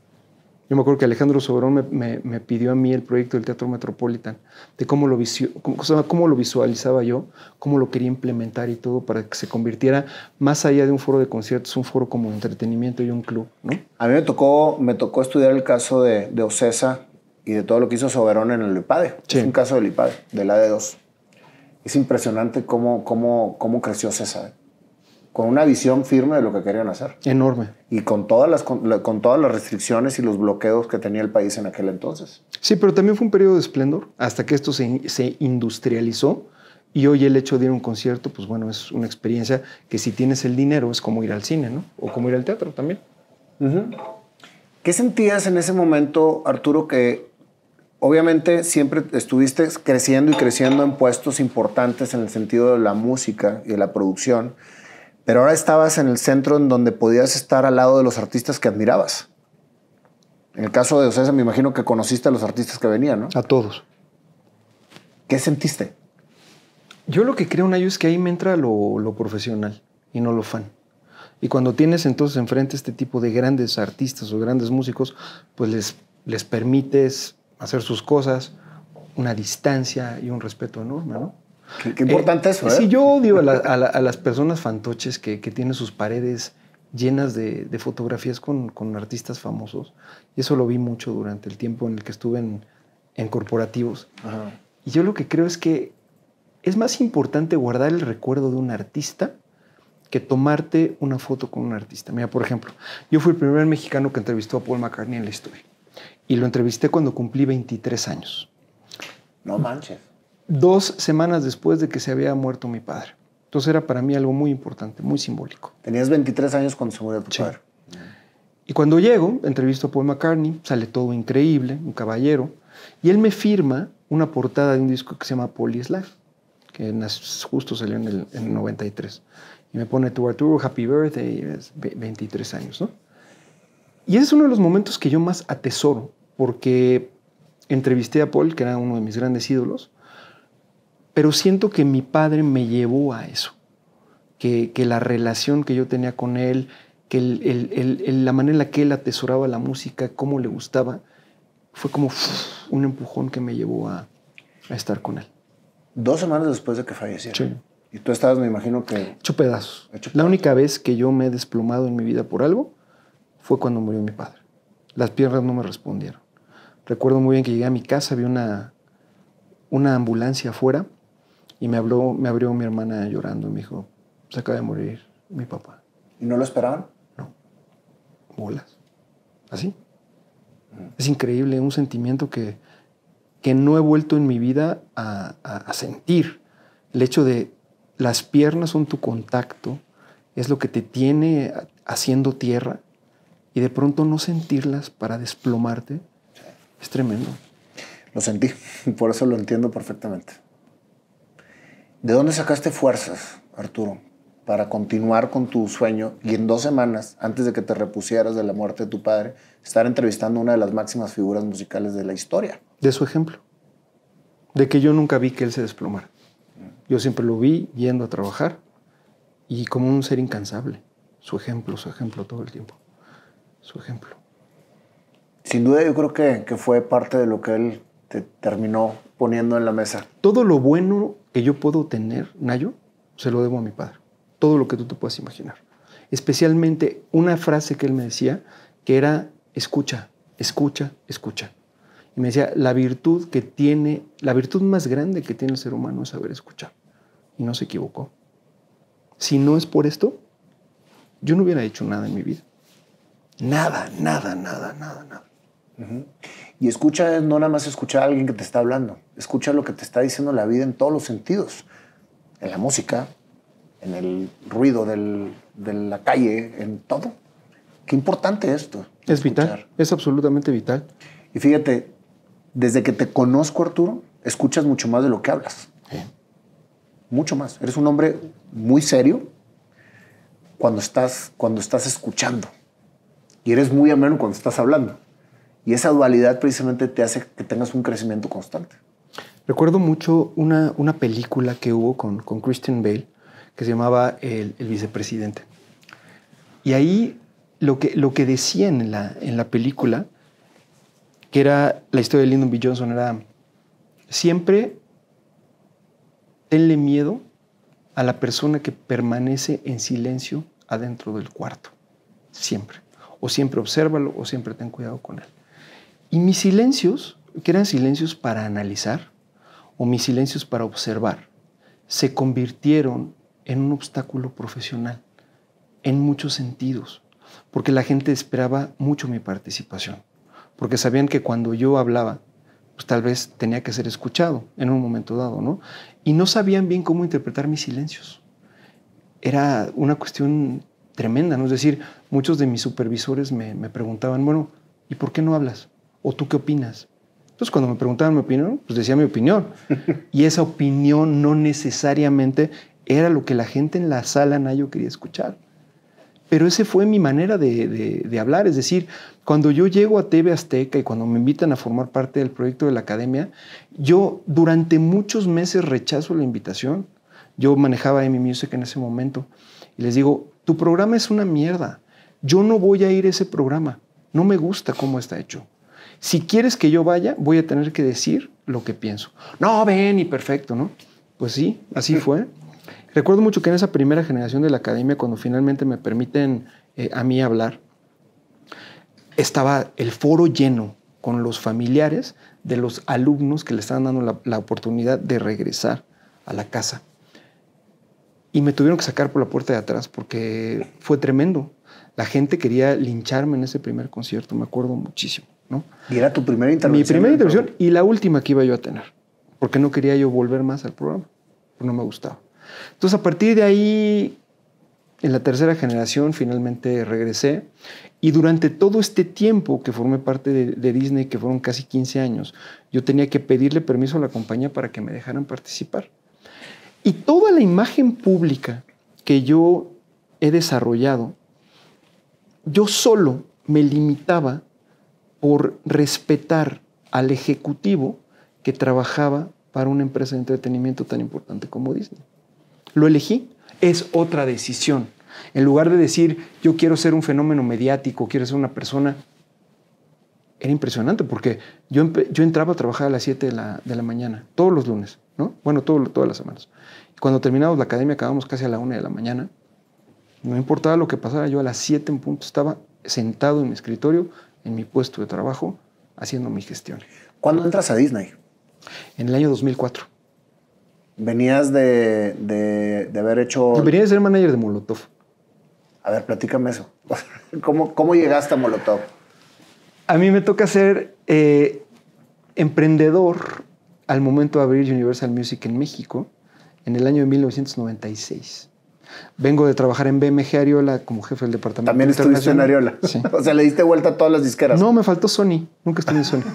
Yo me acuerdo que Alejandro Soberón me, me, me pidió a mí el proyecto del Teatro Metropolitan, de cómo lo, visu, cómo, cómo lo visualizaba yo, cómo lo quería implementar y todo para que se convirtiera más allá de un foro de conciertos, un foro como de entretenimiento y un club, ¿no? A mí me tocó, me tocó estudiar el caso de, de Ocesa y de todo lo que hizo Soberón en el IPADE. Sí. Es un caso del IPADE, del A D dos. Es impresionante cómo, cómo, cómo creció Ocesa, con una visión firme de lo que querían hacer. Enorme. Y con todas, las, con, con todas las restricciones y los bloqueos que tenía el país en aquel entonces. Sí, pero también fue un periodo de esplendor, hasta que esto se, se industrializó. Y hoy el hecho de ir a un concierto, pues bueno, es una experiencia que si tienes el dinero es como ir al cine, ¿no? O como ir al teatro también. Uh-huh. ¿Qué sentías en ese momento, Arturo, que obviamente siempre estuviste creciendo y creciendo en puestos importantes en el sentido de la música y de la producción, pero ahora estabas en el centro en donde podías estar al lado de los artistas que admirabas? En el caso de Ocesa, me imagino que conociste a los artistas que venían, ¿no? A todos. ¿Qué sentiste? Yo lo que creo, Nayo, es que ahí me entra lo, lo profesional y no lo fan. Y cuando tienes entonces enfrente este tipo de grandes artistas o grandes músicos, pues les, les permites hacer sus cosas, una distancia y un respeto enorme, ¿no? Qué, qué importante eh, eso, ¿eh? Sí, yo odio a, la, a, la, a las personas fantoches que, que tienen sus paredes llenas de, de fotografías con, con artistas famosos. Y eso lo vi mucho durante el tiempo en el que estuve en, en corporativos. Ajá. Y yo lo que creo es que es más importante guardar el recuerdo de un artista que tomarte una foto con un artista. Mira, por ejemplo, yo fui el primer mexicano que entrevistó a Paul McCartney en la historia. Y lo entrevisté cuando cumplí veintitrés años. No manches. Dos semanas después de que se había muerto mi padre. Entonces era para mí algo muy importante, muy simbólico. Tenías veintitrés años cuando se murió tu sí. padre. Y cuando llego, entrevisto a Paul McCartney, sale todo increíble, un caballero, y él me firma una portada de un disco que se llama Paul is Life, que justo salió en el, en el noventa y tres. Y me pone tu Arturo, Happy Birthday, veintitrés años, ¿no? Y ese es uno de los momentos que yo más atesoro, porque entrevisté a Paul, que era uno de mis grandes ídolos, pero siento que mi padre me llevó a eso, que, que la relación que yo tenía con él, que el, el, el, el, la manera en la que él atesoraba la música, cómo le gustaba, fue como uf, un empujón que me llevó a, a estar con él. Dos semanas después de que falleciera. Sí. Y tú estabas, me imagino que... Hecho pedazos. Hecho pedazos. La única vez que yo me he desplomado en mi vida por algo fue cuando murió mi padre. Las piernas no me respondieron. Recuerdo muy bien que llegué a mi casa, vi una, una ambulancia afuera y me, habló, me abrió mi hermana llorando y me dijo, se acaba de morir mi papá. ¿Y no lo esperaban? No. Bolas. Así. Mm. Es increíble, un sentimiento que, que no he vuelto en mi vida a, a, a sentir. El hecho de las piernas son tu contacto, es lo que te tiene haciendo tierra y de pronto no sentirlas para desplomarte es tremendo. Lo sentí, por eso lo entiendo perfectamente. ¿De dónde sacaste fuerzas, Arturo, para continuar con tu sueño y en dos semanas, antes de que te repusieras de la muerte de tu padre, estar entrevistando a una de las máximas figuras musicales de la historia? De su ejemplo, de que yo nunca vi que él se desplomara. Yo siempre lo vi yendo a trabajar y como un ser incansable. Su ejemplo, su ejemplo todo el tiempo. Su ejemplo. Sin duda yo creo que, que fue parte de lo que él te terminó poniendo en la mesa. Todo lo bueno que yo puedo tener, Nayo, se lo debo a mi padre. Todo lo que tú te puedas imaginar. Especialmente una frase que él me decía que era escucha, escucha, escucha. Y me decía, la virtud que tiene, la virtud más grande que tiene el ser humano es saber escuchar. Y no se equivocó. Si no es por esto, yo no hubiera hecho nada en mi vida. Nada, nada, nada, nada, nada. Uh-huh. Y escucha, no nada más escuchar a alguien que te está hablando. Escucha lo que te está diciendo la vida en todos los sentidos. En la música, en el ruido del, de la calle, en todo. Qué importante esto. Es escuchar. vital, es absolutamente vital. Y fíjate, desde que te conozco, Arturo, escuchas mucho más de lo que hablas. Sí. Mucho más. Eres un hombre muy serio cuando estás, cuando estás escuchando. Y eres muy ameno cuando estás hablando. Y esa dualidad precisamente te hace que tengas un crecimiento constante. Recuerdo mucho una, una película que hubo con, con Christian Bale que se llamaba El, el Vicepresidente. Y ahí lo que, lo que decían en la, en la película, que era la historia de Lyndon B. Johnson, era siempre tenle miedo a la persona que permanece en silencio adentro del cuarto. Siempre. O siempre obsérvalo o siempre ten cuidado con él. Y mis silencios, que eran silencios para analizar o mis silencios para observar, se convirtieron en un obstáculo profesional en muchos sentidos, porque la gente esperaba mucho mi participación, porque sabían que cuando yo hablaba, pues tal vez tenía que ser escuchado en un momento dado, ¿no? Y no sabían bien cómo interpretar mis silencios. Era una cuestión tremenda, ¿no? Es decir, muchos de mis supervisores me, me preguntaban, bueno, ¿y por qué no hablas? ¿O tú qué opinas? Entonces, cuando me preguntaban mi opinión, pues decía mi opinión. Y esa opinión no necesariamente era lo que la gente en la sala Nayo quería escuchar. Pero esa fue mi manera de, de, de hablar. Es decir, cuando yo llego a T V Azteca y cuando me invitan a formar parte del proyecto de la academia, yo durante muchos meses rechazo la invitación. Yo manejaba Emi Music en ese momento y les digo, tu programa es una mierda. Yo no voy a ir a ese programa. No me gusta cómo está hecho. Si quieres que yo vaya, voy a tener que decir lo que pienso. No, ven y perfecto, ¿no? Pues sí, así fue. Recuerdo mucho que en esa primera generación de la academia, cuando finalmente me permiten eh, a mí hablar, estaba el foro lleno con los familiares de los alumnos que le estaban dando la, la oportunidad de regresar a la casa. Y me tuvieron que sacar por la puerta de atrás porque fue tremendo. La gente quería lincharme en ese primer concierto, me acuerdo muchísimo, ¿no? Y era tu primera intervención. Mi primera intervención y la última que iba yo a tener, porque no quería yo volver más al programa, porque no me gustaba. Entonces, a partir de ahí, en la tercera generación, finalmente regresé. Y durante todo este tiempo que formé parte de, de Disney, que fueron casi quince años, yo tenía que pedirle permiso a la compañía para que me dejaran participar. Y toda la imagen pública que yo he desarrollado, yo solo me limitaba por respetar al ejecutivo que trabajaba para una empresa de entretenimiento tan importante como Disney. Lo elegí. Es otra decisión. En lugar de decir, yo quiero ser un fenómeno mediático, quiero ser una persona... Era impresionante porque yo, yo entraba a trabajar a las siete de la, de la mañana, todos los lunes, ¿no? Bueno, todo, todas las semanas. Cuando terminamos la academia, acabamos casi a la una de la mañana. No importaba lo que pasara, yo a las siete en punto estaba sentado en mi escritorio, en mi puesto de trabajo, haciendo mi gestión. ¿Cuándo entras a Disney? En el año dos mil cuatro. Venías de, de, de haber hecho... Venía de ser manager de Molotov. A ver, platícame eso. ¿Cómo, cómo llegaste a Molotov? A mí me toca ser eh, emprendedor al momento de abrir Universal Music en México, en el año de mil novecientos noventa y seis. Vengo de trabajar en B M G Ariola como jefe del departamento. ¿También estuviste en Ariola? Sí. O sea, le diste vuelta a todas las disqueras. No, me faltó Sony. Nunca estuve en Sony.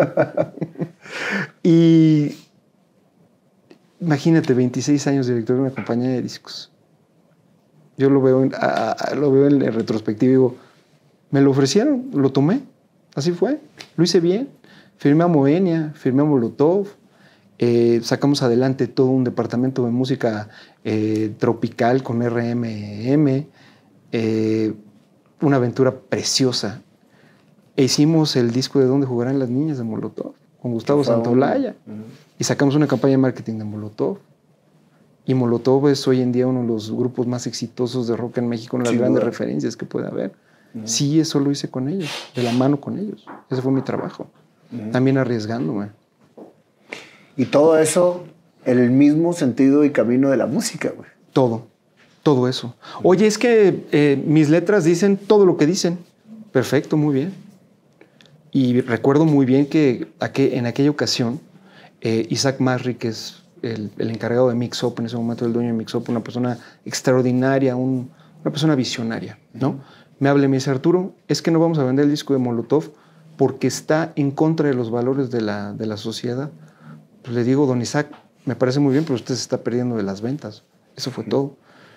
Y imagínate, veintiséis años director de una compañía de discos. Yo lo veo en, a, a, lo veo en retrospectiva y digo, me lo ofrecieron, lo tomé. Así fue. Lo hice bien. Firmé a Moenia, firmé a Molotov. Eh, sacamos adelante todo un departamento de música eh, tropical con R M M. Eh, una aventura preciosa. E hicimos el disco de Dónde jugarán las niñas de Molotov con Gustavo Santaolalla. Uh-huh. Y sacamos una campaña de marketing de Molotov. Y Molotov es hoy en día uno de los grupos más exitosos de rock en México, una de las sí, grandes bueno. referencias que puede haber. Uh-huh. Sí, eso lo hice con ellos, de la mano con ellos. Ese fue mi trabajo. Uh-huh. También arriesgándome. Y todo eso en el mismo sentido y camino de la música, güey. Todo, Todo eso. Oye, es que eh, mis letras dicen todo lo que dicen. Perfecto, muy bien. Y recuerdo muy bien que en aquella ocasión, eh, Isaac Masri, que es el, el encargado de Mix Up, en ese momento el dueño de Mix Up, una persona extraordinaria, un, una persona visionaria, ¿no? Uh-huh. Me habla y me dice, Arturo, es que no vamos a vender el disco de Molotov porque está en contra de los valores de la, de la sociedad. Pues le digo, don Isaac, me parece muy bien, pero usted se está perdiendo de las ventas. Eso fue uh-huh. todo.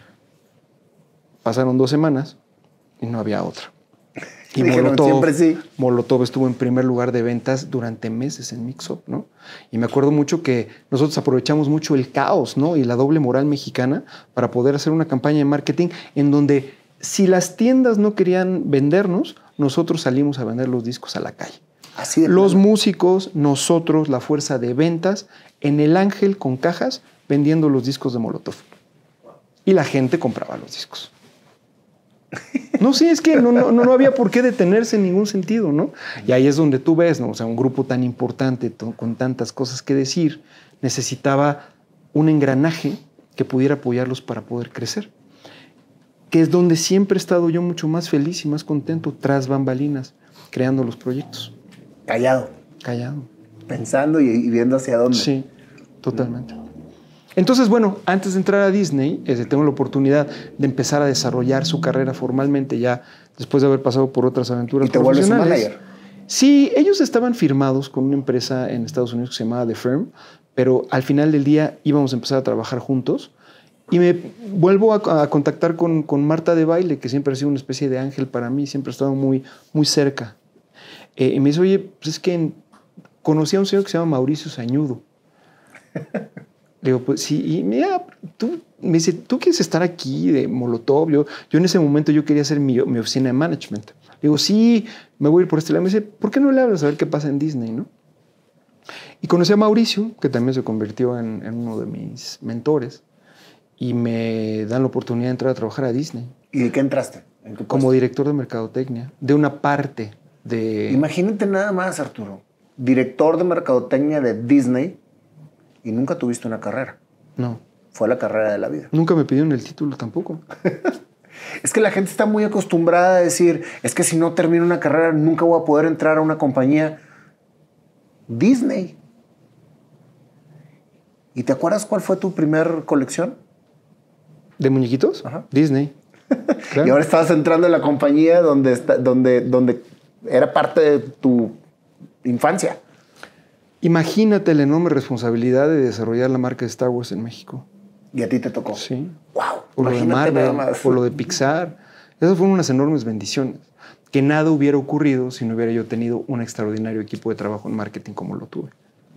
Pasaron dos semanas y no había otra. Y Molotov, siempre sí. Molotov estuvo en primer lugar de ventas durante meses en Mix Up, ¿no? Y me acuerdo mucho que nosotros aprovechamos mucho el caos, ¿no? Y la doble moral mexicana para poder hacer una campaña de marketing en donde si las tiendas no querían vendernos, nosotros salimos a vender los discos a la calle. Así de los plano. Músicos, nosotros, la fuerza de ventas, en el Ángel con cajas vendiendo los discos de Molotov. Y la gente compraba los discos. No, sí, es que no, no, no había por qué detenerse en ningún sentido, ¿no? Y ahí es donde tú ves, ¿no? O sea, un grupo tan importante, con tantas cosas que decir, necesitaba un engranaje que pudiera apoyarlos para poder crecer. Que es donde siempre he estado yo mucho más feliz y más contento, tras bambalinas, creando los proyectos. Callado. Callado. Pensando y, y viendo hacia dónde. Sí, totalmente. Entonces, bueno, antes de entrar a Disney, eh, tengo la oportunidad de empezar a desarrollar su carrera formalmente, ya después de haber pasado por otras aventuras ¿Y te profesionales. vuelves un manager? Sí, ellos estaban firmados con una empresa en Estados Unidos que se llamaba The Firm, pero al final del día íbamos a empezar a trabajar juntos. Y me vuelvo a, a contactar con, con Marta de Baile, que siempre ha sido una especie de ángel para mí, siempre ha estado muy, muy cerca. Eh, y me dice, oye, pues es que conocí a un señor que se llama Mauricio Sañudo. Le digo, pues sí, y mira, tú, me dice, ¿tú quieres estar aquí de Molotov? Yo, yo en ese momento yo quería hacer mi, mi oficina de management. Le digo, sí, me voy a ir por este lado. Me dice, ¿por qué no le hablas a ver qué pasa en Disney, no? Y conocí a Mauricio, que también se convirtió en, en uno de mis mentores, y me dan la oportunidad de entrar a trabajar a Disney. ¿Y de qué entraste? ¿En qué Como director de mercadotecnia, de una parte de... Imagínate nada más, Arturo, director de mercadotecnia de Disney, y nunca tuviste una carrera. No. Fue la carrera de la vida. Nunca me pidieron el título tampoco. Es que la gente está muy acostumbrada a decir, es que si no termino una carrera nunca voy a poder entrar a una compañía. Disney. ¿Y te acuerdas cuál fue tu primer colección? ¿De muñequitos? Ajá. Disney. Claro. Y ahora estabas entrando en la compañía donde, está, donde, donde era parte de tu infancia. Imagínate la enorme responsabilidad de desarrollar la marca de Star Wars en México. ¿Y a ti te tocó? Sí. ¡Wow! Por lo de Marvel, por lo de Pixar. Esas fueron unas enormes bendiciones. Que nada hubiera ocurrido si no hubiera yo tenido un extraordinario equipo de trabajo en marketing como lo tuve.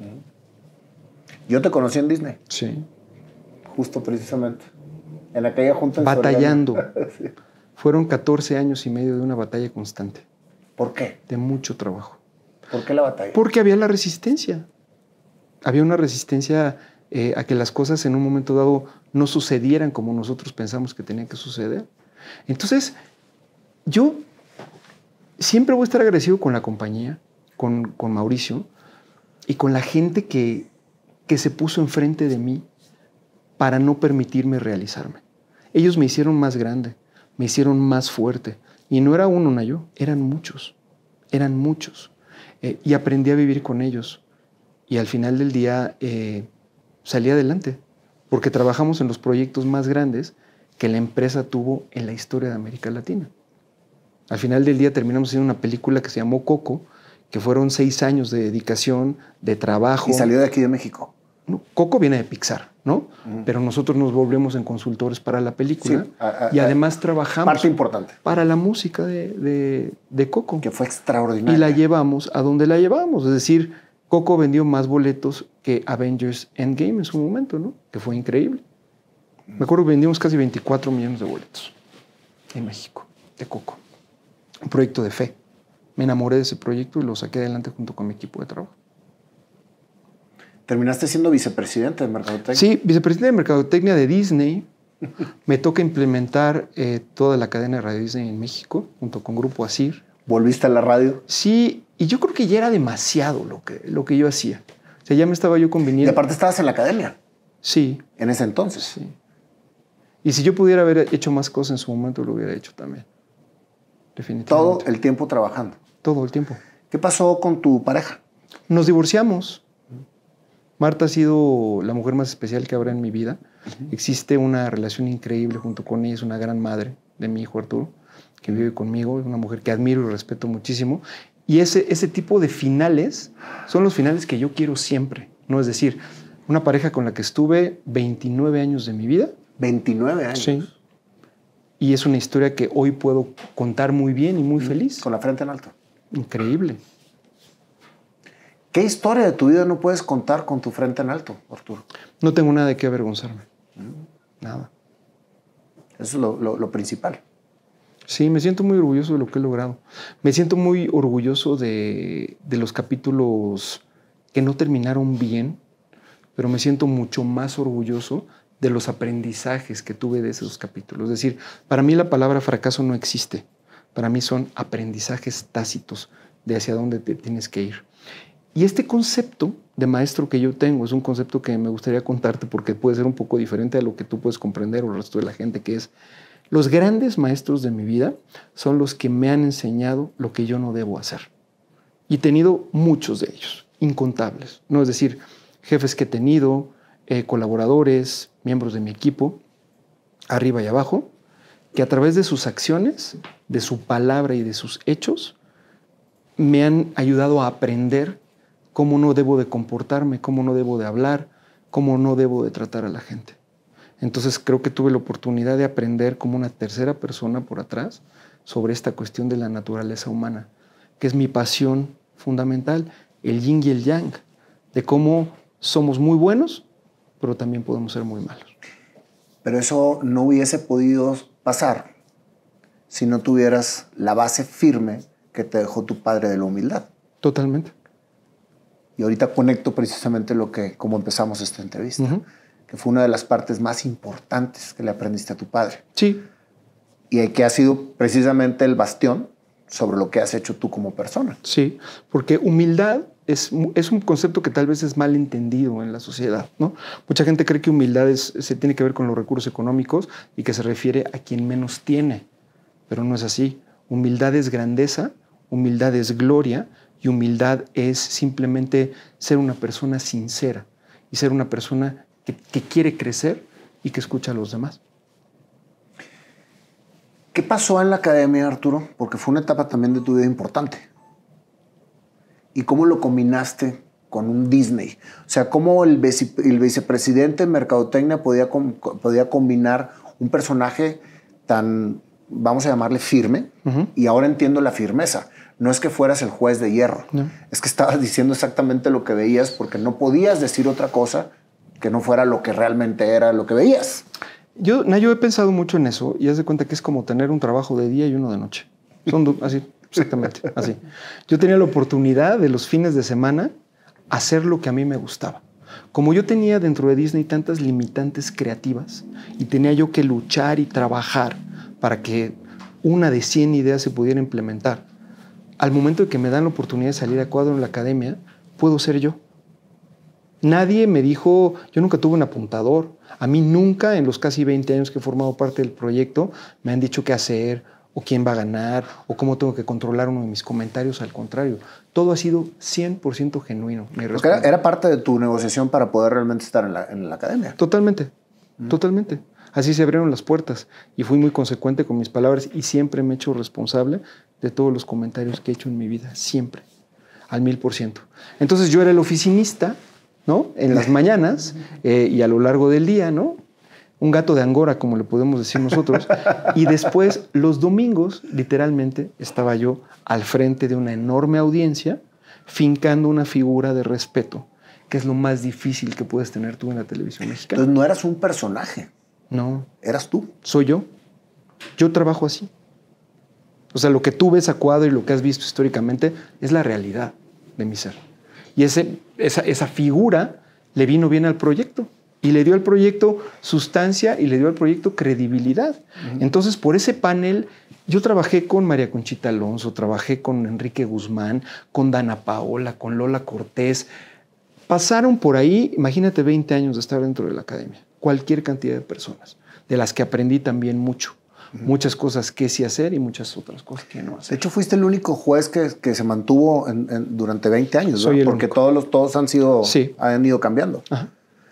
Yo te conocí en Disney. Sí. Justo precisamente. En aquella junta en Batallando. Sí. Fueron catorce años y medio de una batalla constante. ¿Por qué? De mucho trabajo. ¿Por qué la batalla? Porque había la resistencia. Había una resistencia eh, a que las cosas en un momento dado no sucedieran como nosotros pensamos que tenían que suceder. Entonces, yo siempre voy a estar agradecido con la compañía, con, con Mauricio y con la gente que, que se puso enfrente de mí para no permitirme realizarme. Ellos me hicieron más grande, me hicieron más fuerte. Y no era uno, no yo, eran muchos, eran muchos. Eh, y aprendí a vivir con ellos. Y al final del día eh, salí adelante, porque trabajamos en los proyectos más grandes que la empresa tuvo en la historia de América Latina. Al final del día terminamos haciendo una película que se llamó Coco, que fueron seis años de dedicación, de trabajo. Y salió de aquí de México. No, Coco viene de Pixar, ¿no? Uh-huh. Pero nosotros nos volvemos en consultores para la película sí, a, a, y además trabajamos parte importante para la música de, de, de Coco. Que fue extraordinaria. Y la llevamos a donde la llevamos. Es decir, Coco vendió más boletos que Avengers Endgame en su momento, ¿no? Que fue increíble. Me acuerdo que vendimos casi veinticuatro millones de boletos en México, de Coco. Un proyecto de fe. Me enamoré de ese proyecto y lo saqué adelante junto con mi equipo de trabajo. ¿Terminaste siendo vicepresidente de Mercadotecnia? Sí, vicepresidente de Mercadotecnia de Disney. Me toca implementar eh, toda la cadena de Radio Disney en México, junto con Grupo Asir. ¿Volviste a la radio? Sí, y yo creo que ya era demasiado lo que, lo que yo hacía. O sea, ya me estaba yo conviniendo. Y aparte estabas en la academia. Sí. En ese entonces. Sí. Y si yo pudiera haber hecho más cosas en su momento, lo hubiera hecho también. Definitivamente. Todo el tiempo trabajando. Todo el tiempo. ¿Qué pasó con tu pareja? Nos divorciamos. Marta ha sido la mujer más especial que habrá en mi vida. Uh-huh. Existe una relación increíble junto con ella. Es una gran madre de mi hijo Arturo, que vive conmigo. Es una mujer que admiro y respeto muchísimo. Y ese, ese tipo de finales son los finales que yo quiero siempre, ¿no? Es decir, una pareja con la que estuve veintinueve años de mi vida. veintinueve años. Sí. Y es una historia que hoy puedo contar muy bien y muy mm, feliz. Con la frente en alto. Increíble. ¿Qué historia de tu vida no puedes contar con tu frente en alto, Arturo? No tengo nada de qué avergonzarme. Mm. Nada. Eso es lo, lo, lo principal. Sí, me siento muy orgulloso de lo que he logrado. Me siento muy orgulloso de, de los capítulos que no terminaron bien, pero me siento mucho más orgulloso de los aprendizajes que tuve de esos capítulos. Es decir, para mí la palabra fracaso no existe. Para mí son aprendizajes tácitos de hacia dónde te tienes que ir. Y este concepto de maestro que yo tengo es un concepto que me gustaría contarte porque puede ser un poco diferente a lo que tú puedes comprender o el resto de la gente, que es: los grandes maestros de mi vida son los que me han enseñado lo que yo no debo hacer. Y he tenido muchos de ellos, incontables, ¿no? Es decir, jefes que he tenido, eh, colaboradores, miembros de mi equipo, arriba y abajo, que a través de sus acciones, de su palabra y de sus hechos, me han ayudado a aprender cómo no debo de comportarme, cómo no debo de hablar, cómo no debo de tratar a la gente. Entonces creo que tuve la oportunidad de aprender como una tercera persona por atrás sobre esta cuestión de la naturaleza humana, que es mi pasión fundamental, el yin y el yang, de cómo somos muy buenos, pero también podemos ser muy malos. Pero eso no hubiese podido pasar si no tuvieras la base firme que te dejó tu padre de la humildad. Totalmente. Y ahorita conecto precisamente lo que, como empezamos esta entrevista, uh-huh. que fue una de las partes más importantes que le aprendiste a tu padre. Sí. Y que ha sido precisamente el bastión sobre lo que has hecho tú como persona. Sí, porque humildad es, es un concepto que tal vez es mal entendido en la sociedad, ¿no? Mucha gente cree que humildad es, se tiene que ver con los recursos económicos y que se refiere a quien menos tiene, pero no es así. Humildad es grandeza, humildad es gloria y humildad es simplemente ser una persona sincera y ser una persona que, que quiere crecer y que escucha a los demás. ¿Qué pasó en la academia, Arturo? Porque fue una etapa también de tu vida importante. ¿Y cómo lo combinaste con un Disney? O sea, ¿cómo el, vice, el vicepresidente de Mercadotecnia podía, podía combinar un personaje tan, vamos a llamarle firme, uh-huh. y ahora entiendo la firmeza? No es que fueras el juez de hierro, no. Es que estabas diciendo exactamente lo que veías porque no podías decir otra cosa que no fuera lo que realmente era lo que veías. Yo, no, yo he pensado mucho en eso y haz de cuenta que es como tener un trabajo de día y uno de noche. Son do, así, exactamente, así. Yo tenía la oportunidad de los fines de semana hacer lo que a mí me gustaba. Como yo tenía dentro de Disney tantas limitantes creativas y tenía yo que luchar y trabajar para que una de cien ideas se pudiera implementar, al momento de que me dan la oportunidad de salir a cuadro en la academia, puedo ser yo. Nadie me dijo, yo nunca tuve un apuntador. A mí nunca en los casi veinte años que he formado parte del proyecto me han dicho qué hacer o quién va a ganar o cómo tengo que controlar uno de mis comentarios. Al contrario, todo ha sido cien por ciento genuino. Porque era, era parte de tu negociación para poder realmente estar en la, en la academia. Totalmente, mm. totalmente. Así se abrieron las puertas y fui muy consecuente con mis palabras y siempre me he hecho responsable de todos los comentarios que he hecho en mi vida, siempre, al mil por ciento. Entonces yo era el oficinista, ¿no? En las mañanas eh, y a lo largo del día, ¿no? Un gato de Angora, como le podemos decir nosotros. Y después, los domingos, literalmente, estaba yo al frente de una enorme audiencia, fincando una figura de respeto, que es lo más difícil que puedes tener tú en la televisión mexicana. Entonces no eras un personaje. No. Eras tú. Soy yo. Yo trabajo así. O sea, lo que tú ves a cuadro y lo que has visto históricamente es la realidad de mi ser. Y ese, esa, esa figura le vino bien al proyecto y le dio al proyecto sustancia y le dio al proyecto credibilidad. Uh-huh. Entonces, por ese panel, yo trabajé con María Conchita Alonso, trabajé con Enrique Guzmán, con Dana Paola, con Lola Cortés. Pasaron por ahí, imagínate, veinte años de estar dentro de la academia. Cualquier cantidad de personas. de las que aprendí también mucho. Uh-huh. Muchas cosas que sí hacer y muchas otras cosas que no hacer. De hecho, fuiste el único juez que, que se mantuvo en, en, durante veinte años, Soy ¿no? el Porque único. todos, los, todos han, sido, sí. han ido cambiando. Ajá.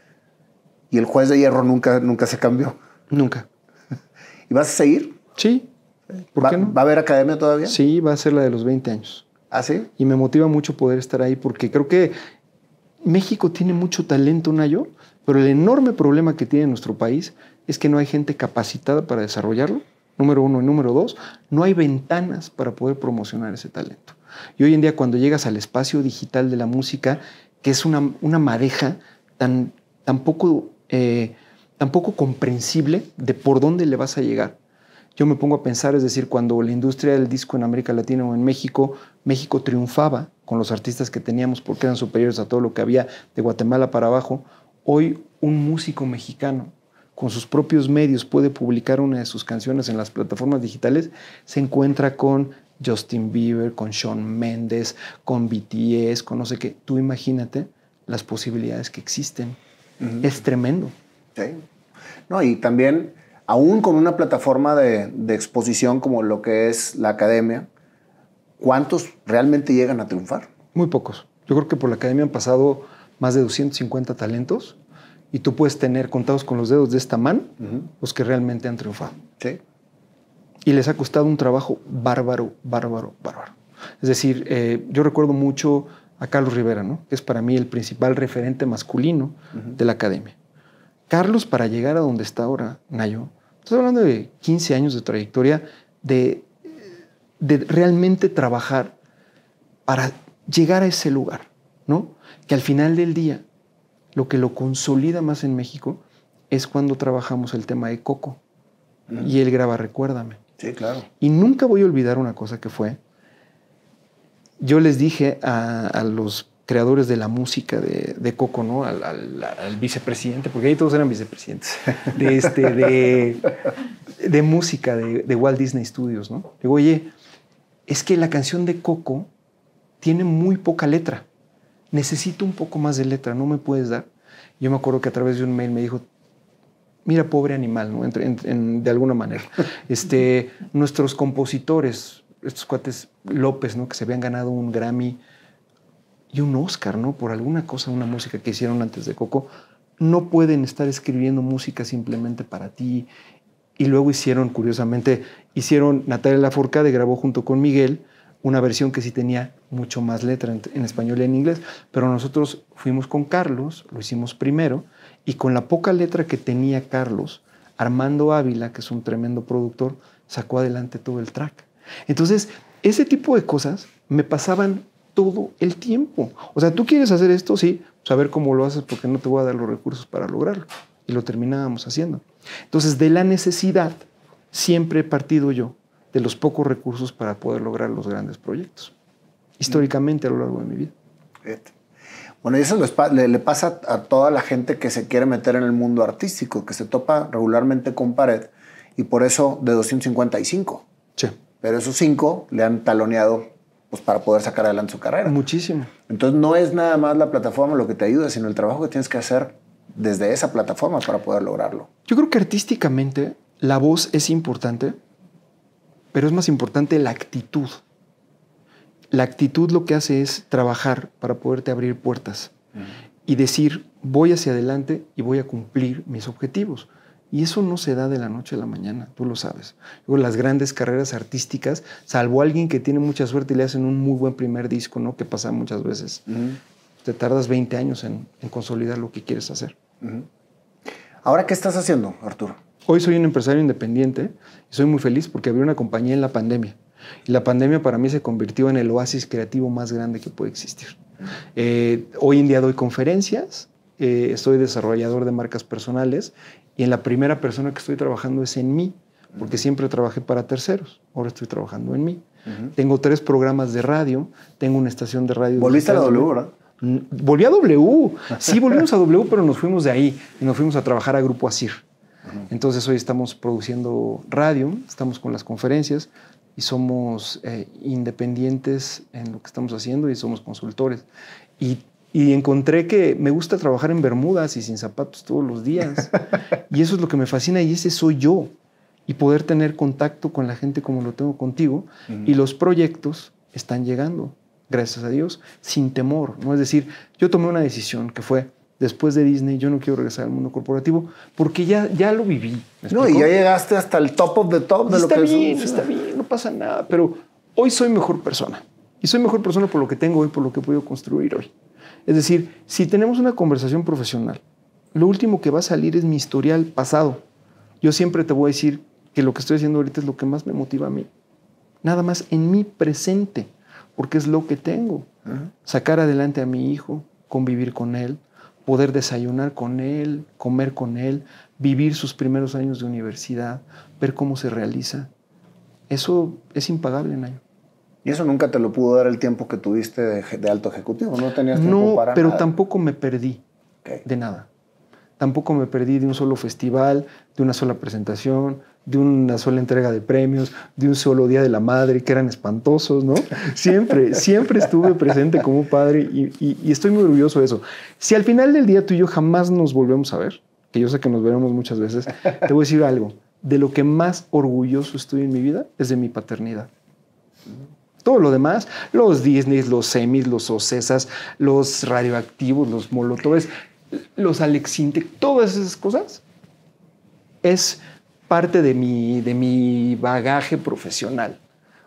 Y el juez de hierro nunca, nunca se cambió. Nunca. ¿Y vas a seguir? Sí. ¿Por ¿Va, qué no? ¿Va a haber academia todavía? Sí, va a ser la de los veinte años. ¿Ah, sí? Y me motiva mucho poder estar ahí porque creo que México tiene mucho talento, Nayo, pero el enorme problema que tiene nuestro país es que no hay gente capacitada para desarrollarlo, número uno. Y número dos, no hay ventanas para poder promocionar ese talento. Y hoy en día cuando llegas al espacio digital de la música, que es una, una madeja tan, tan, poco, eh, tan poco comprensible de por dónde le vas a llegar, yo me pongo a pensar, es decir, cuando la industria del disco en América Latina o en México, México triunfaba con los artistas que teníamos porque eran superiores a todo lo que había de Guatemala para abajo. Hoy un músico mexicano con sus propios medios puede publicar una de sus canciones en las plataformas digitales, se encuentra con Justin Bieber, con Shawn Mendes, con B T S, con no sé qué. Tú imagínate las posibilidades que existen. Uh-huh. Es tremendo. Sí. No, y también, aún con una plataforma de, de exposición como lo que es la academia, ¿cuántos realmente llegan a triunfar? Muy pocos. Yo creo que por la academia han pasado más de doscientos cincuenta talentos y tú puedes tener contados con los dedos de esta mano uh-huh. los que realmente han triunfado. Sí. Y les ha costado un trabajo bárbaro, bárbaro, bárbaro. Es decir, eh, yo recuerdo mucho a Carlos Rivera, ¿no? Que es para mí el principal referente masculino uh-huh. de la academia. Carlos, para llegar a donde está ahora, Nayo, estoy hablando de quince años de trayectoria, de, de realmente trabajar para llegar a ese lugar, ¿no? Que al final del día, lo que lo consolida más en México es cuando trabajamos el tema de Coco. Uh-huh. Y él graba Recuérdame. Sí, claro. Y nunca voy a olvidar una cosa que fue, yo les dije a, a los creadores de la música de, de Coco, ¿no? Al, al, al vicepresidente, porque ahí todos eran vicepresidentes, de, este, de, de música de, de Walt Disney Studios, ¿no? Digo, oye, es que la canción de Coco tiene muy poca letra. Necesito un poco más de letra, ¿no me puedes dar? Yo me acuerdo que a través de un mail me dijo, mira, pobre animal, ¿no? En, en, en, de alguna manera. Este, nuestros compositores, estos cuates López, ¿no? Que se habían ganado un Grammy y un Oscar, ¿no? Por alguna cosa, una música que hicieron antes de Coco, no pueden estar escribiendo música simplemente para ti. Y luego hicieron, curiosamente, hicieron, Natalia Lafourcade grabó junto con Miguel una versión que sí tenía mucho más letra en, en español y en inglés, pero nosotros fuimos con Carlos, lo hicimos primero, y con la poca letra que tenía Carlos, Armando Ávila, que es un tremendo productor, sacó adelante todo el track. Entonces, ese tipo de cosas me pasaban todo el tiempo. O sea, ¿tú quieres hacer esto? Sí, saber cómo lo haces porque no te voy a dar los recursos para lograrlo. Y lo terminábamos haciendo. Entonces, de la necesidad, siempre he partido yo de los pocos recursos para poder lograr los grandes proyectos. Históricamente, a lo largo de mi vida. Bueno, y eso le, le pasa a toda la gente que se quiere meter en el mundo artístico, que se topa regularmente con pared, y por eso de doscientos cincuenta y cinco. Sí. Pero esos cinco le han taloneado pues, para poder sacar adelante su carrera. Muchísimo. Entonces no es nada más la plataforma lo que te ayuda, sino el trabajo que tienes que hacer desde esa plataforma para poder lograrlo. Yo creo que artísticamente la voz es importante, pero es más importante la actitud. La actitud lo que hace es trabajar para poderte abrir puertas uh-huh. y decir, voy hacia adelante y voy a cumplir mis objetivos. Y eso no se da de la noche a la mañana, tú lo sabes. Luego, las grandes carreras artísticas, salvo alguien que tiene mucha suerte y le hacen un muy buen primer disco, ¿no? Que pasa muchas veces. Uh-huh. Te tardas veinte años en, en consolidar lo que quieres hacer. Uh-huh. ¿Ahora qué estás haciendo, Arturo? Hoy soy un empresario independiente y soy muy feliz porque abrí una compañía en la pandemia. Y la pandemia para mí se convirtió en el oasis creativo más grande que puede existir. Eh, hoy en día doy conferencias, eh, soy desarrollador de marcas personales y en la primera persona que estoy trabajando es en mí, porque siempre trabajé para terceros, ahora estoy trabajando en mí. Uh-huh. Tengo tres programas de radio, tengo una estación de radio. ¿Volviste a la W, verdad? Volví a W, sí, volvimos a W, pero nos fuimos de ahí y nos fuimos a trabajar a Grupo Asir. Uh-huh. Entonces hoy estamos produciendo radio, estamos con las conferencias y somos eh, independientes en lo que estamos haciendo y somos consultores. Y Y encontré que me gusta trabajar en bermudas y sin zapatos todos los días. Y eso es lo que me fascina y ese soy yo. Y poder tener contacto con la gente como lo tengo contigo. Uh-huh. Y los proyectos están llegando, gracias a Dios, sin temor, ¿no? Es decir, yo tomé una decisión que fue, después de Disney, yo no quiero regresar al mundo corporativo porque ya, ya lo viví. No, y ya llegaste hasta el top of the top de lo que es. Está bien, es. está bien, no pasa nada. Pero hoy soy mejor persona. Y soy mejor persona por lo que tengo hoy, por lo que he podido construir hoy. Es decir, si tenemos una conversación profesional, lo último que va a salir es mi historial pasado. Yo siempre te voy a decir que lo que estoy haciendo ahorita es lo que más me motiva a mí. Nada más en mi presente, porque es lo que tengo. Uh-huh. Sacar adelante a mi hijo, convivir con él, poder desayunar con él, comer con él, vivir sus primeros años de universidad, ver cómo se realiza. Eso es impagable, Nayo. Y eso nunca te lo pudo dar el tiempo que tuviste de, de alto ejecutivo. No tenías tiempo no, para pero nada. tampoco me perdí okay. de nada. Tampoco me perdí de un solo festival, de una sola presentación, de una sola entrega de premios, de un solo Día de la Madre, que eran espantosos, ¿no? Siempre, siempre estuve presente como padre y, y, y estoy muy orgulloso de eso. Si al final del día tú y yo jamás nos volvemos a ver, que yo sé que nos veremos muchas veces, te voy a decir algo. De lo que más orgulloso estoy en mi vida es de mi paternidad. Todo lo demás, los Disney, los Semis, los Ocesas, los radioactivos, los Molotovs, los Alexinte, todas esas cosas es parte de mi, de mi bagaje profesional.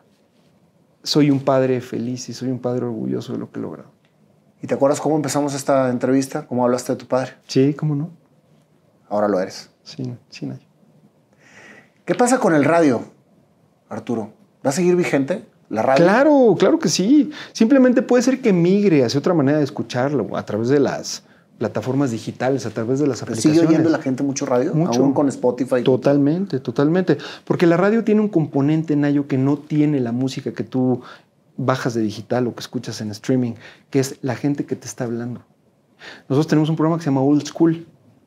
Soy un padre feliz y soy un padre orgulloso de lo que he logrado. ¿Y te acuerdas cómo empezamos esta entrevista? ¿Cómo hablaste de tu padre? Sí, ¿cómo no? Ahora lo eres. Sí, sí, Nayo. ¿Qué pasa con el radio, Arturo? ¿Va a seguir vigente la radio? Claro, claro que sí. Simplemente puede ser que migre hacia otra manera de escucharlo, a través de las plataformas digitales, a través de las aplicaciones. ¿Sigue oyendo la gente mucho radio? Mucho. Aún con Spotify. Totalmente, totalmente. Porque la radio tiene un componente, Nayo, que no tiene la música que tú bajas de digital o que escuchas en streaming, que es la gente que te está hablando. Nosotros tenemos un programa que se llama Old School.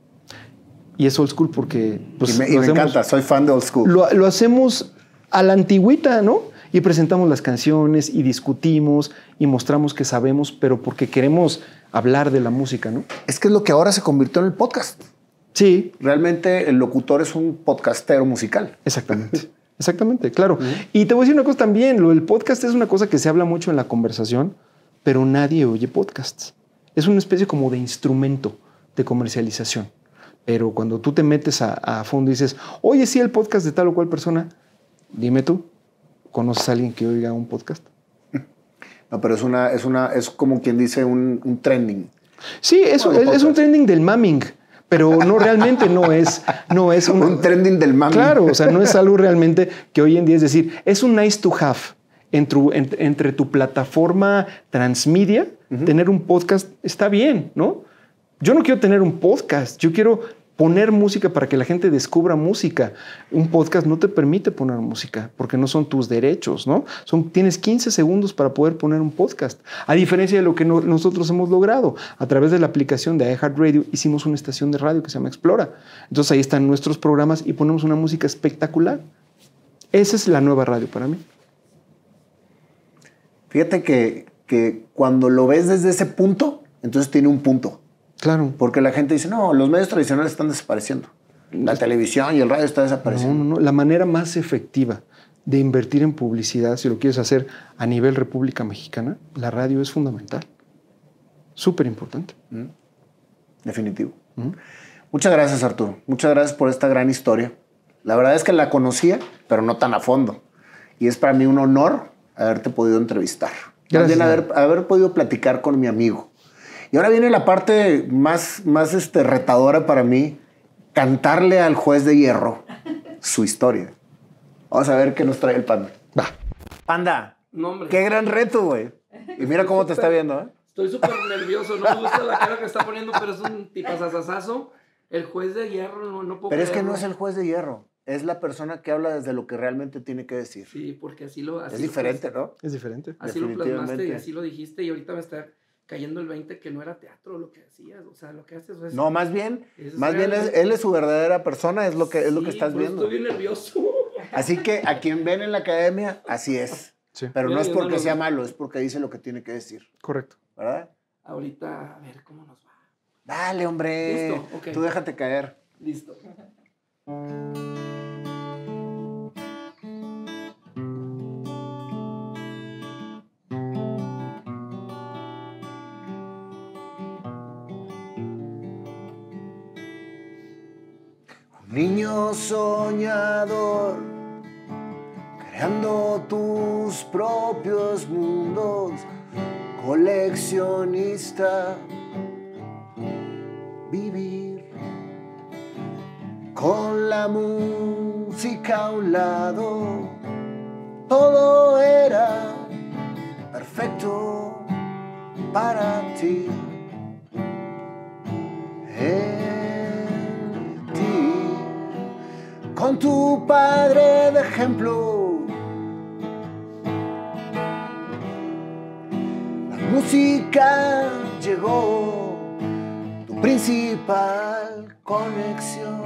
Y es old school porque... Pues, y me, y me hacemos, encanta, soy fan de Old School. Lo, lo hacemos a la antigüita, ¿no? Y presentamos las canciones y discutimos y mostramos que sabemos, pero porque queremos hablar de la música, ¿no? Es que es lo que ahora se convirtió en el podcast. Sí. Realmente el locutor es un podcastero musical. Exactamente. Exactamente, claro. Uh-huh. Y te voy a decir una cosa también. Lo del podcast es una cosa que se habla mucho en la conversación, pero nadie oye podcasts. Es una especie como de instrumento de comercialización. Pero cuando tú te metes a, a fondo y dices, oye, sí, el podcast de tal o cual persona, dime tú, ¿conoces a alguien que oiga un podcast? No, pero es una, es una, es como quien dice un, un trending. Sí, es, es, es un trending del mamming, pero no realmente no es, no es un, un trending del mamming. Claro, o sea, no es algo realmente que hoy en día es decir, es un nice to have entre, entre, entre tu plataforma transmedia, uh-huh. Tener un podcast está bien, ¿no? Yo no quiero tener un podcast, yo quiero poner música para que la gente descubra música. Un podcast no te permite poner música porque no son tus derechos, ¿no? Son, tienes quince segundos para poder poner un podcast. A diferencia de lo que no, nosotros hemos logrado. A través de la aplicación de iHeartRadio hicimos una estación de radio que se llama Explora. Entonces ahí están nuestros programas y ponemos una música espectacular. Esa es la nueva radio para mí. Fíjate que, que cuando lo ves desde ese punto, entonces tiene un punto. Claro. Porque la gente dice, no, los medios tradicionales están desapareciendo. La televisión y el radio están desapareciendo. No, no, no. La manera más efectiva de invertir en publicidad, si lo quieres hacer a nivel República Mexicana, la radio es fundamental. Súper importante. Mm. Definitivo. Mm. Muchas gracias, Arturo. Muchas gracias por esta gran historia. La verdad es que la conocía, pero no tan a fondo. Y es para mí un honor haberte podido entrevistar. Gracias. Más bien haber, haber podido platicar con mi amigo. Y ahora viene la parte más, más este, retadora para mí, cantarle al juez de hierro su historia. Vamos a ver qué nos trae el Panda. Va. Panda, no, hombre. Qué gran reto, güey. Y mira cómo te está viendo, ¿eh? Estoy súper nervioso, no me gusta la cara que está poniendo, pero es un tipazazazazo. El juez de hierro, no, no puedo Pero es creerlo. que no es el juez de hierro, es la persona que habla desde lo que realmente tiene que decir. Sí, porque así lo... Así es lo diferente, plas- ¿no? Es diferente. Así lo plasmaste y así lo dijiste y ahorita me está cayendo el veinte que no era teatro lo que hacías, o sea, lo que haces es... No, más bien, es más bien es, él es su verdadera persona, es lo que, es lo que Sí, estás por eso viendo. estoy bien nervioso. Así que a quien ven en la academia, así es. Sí. Pero no Mira, es yo porque no lo- sea malo, es porque dice lo que tiene que decir, Correcto. ¿verdad? ahorita a ver cómo nos va. Dale, hombre. Listo, ok. Tú déjate caer. Listo. Niño soñador, creando tus propios mundos, coleccionista, vivir con la música a un lado, todo era perfecto para ti. Con tu padre de ejemplo, la música llegó, tu principal conexión,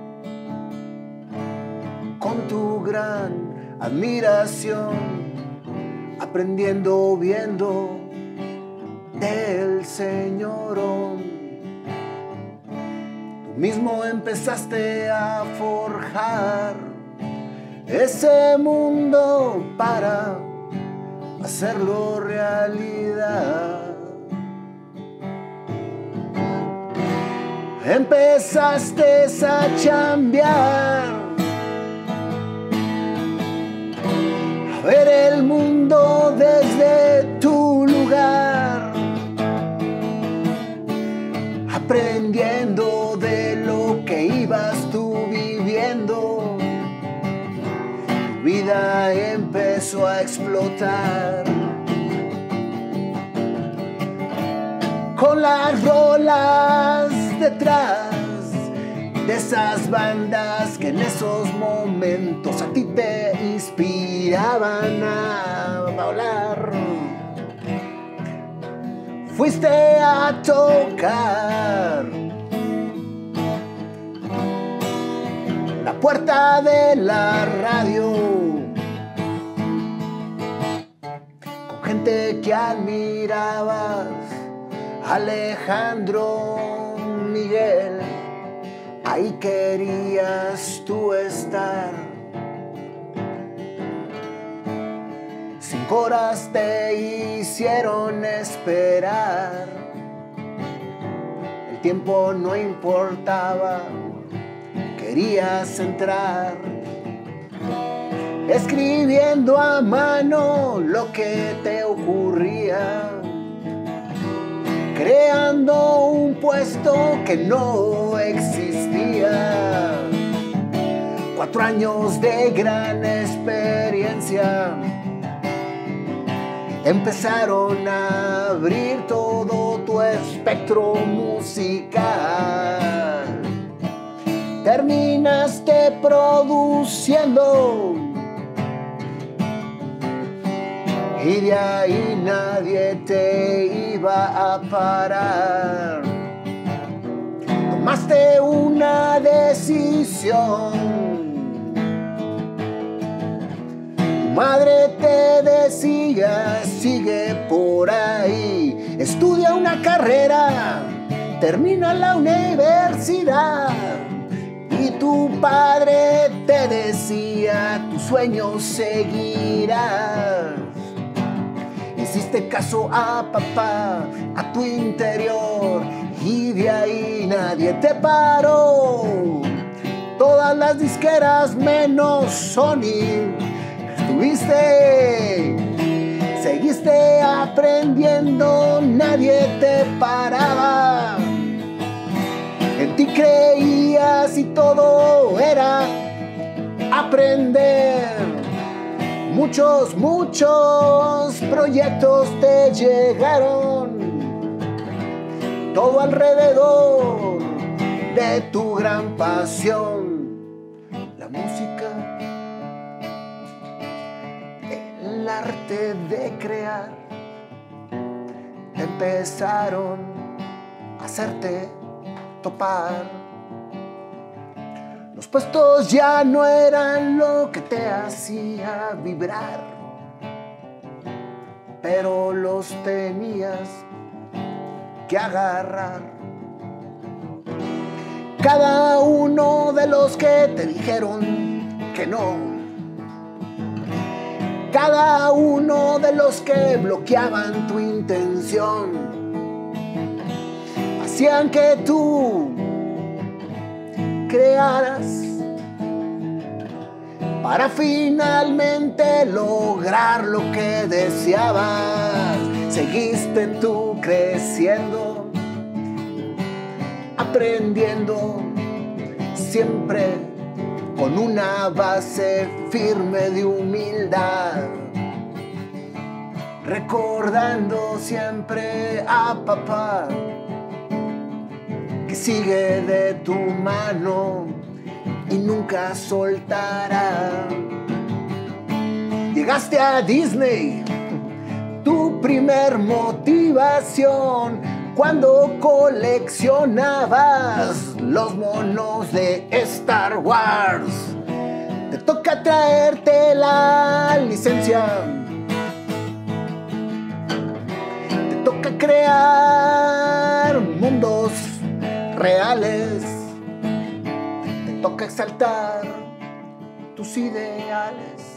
con tu gran admiración, aprendiendo, viendo del señorón. Mismo empezaste a forjar ese mundo para hacerlo realidad. Empezaste a chambear, a ver el mundo desde tu lugar, aprendiendo de lo que ibas tú viviendo. Tu vida empezó a explotar con las rolas detrás de esas bandas que en esos momentos a ti te inspiraban a volar. Fuiste a tocar la puerta de la radio con gente que admirabas, Alejandro, Miguel, ahí querías tú estar. Cinco horas te hicieron esperar, el tiempo no importaba, querías entrar, escribiendo a mano lo que te ocurría, creando un puesto que no existía. Cuatro años de gran experiencia empezaron a abrir todo tu espectro musical. Terminaste produciendo y de ahí nadie te iba a parar. Tomaste una decisión. Tu madre te decía, sigue por ahí, estudia una carrera, termina la universidad. Y tu padre te decía, tu sueño seguirás. Hiciste caso a papá, a tu interior, y de ahí nadie te paró. Todas las disqueras menos Sony, estuviste, seguiste aprendiendo, nadie te paraba. En ti creías y todo era aprender. Muchos, muchos proyectos te llegaron, todo alrededor de tu gran pasión, la música, el arte de crear. Empezaron a hacerte topar. Los puestos ya no eran lo que te hacía vibrar, pero los tenías que agarrar. Cada uno de los que te dijeron que no, cada uno de los que bloqueaban tu intención, hacían que tú crearas para finalmente lograr lo que deseabas. Seguiste tú creciendo, aprendiendo, siempre con una base firme de humildad, recordando siempre a papá que sigue de tu mano y nunca soltará. Llegaste a Disney, tu primer motivación, cuando coleccionabas los monos de Star Wars. Te toca traerte la licencia, te toca crear mundos reales, te toca exaltar tus ideales.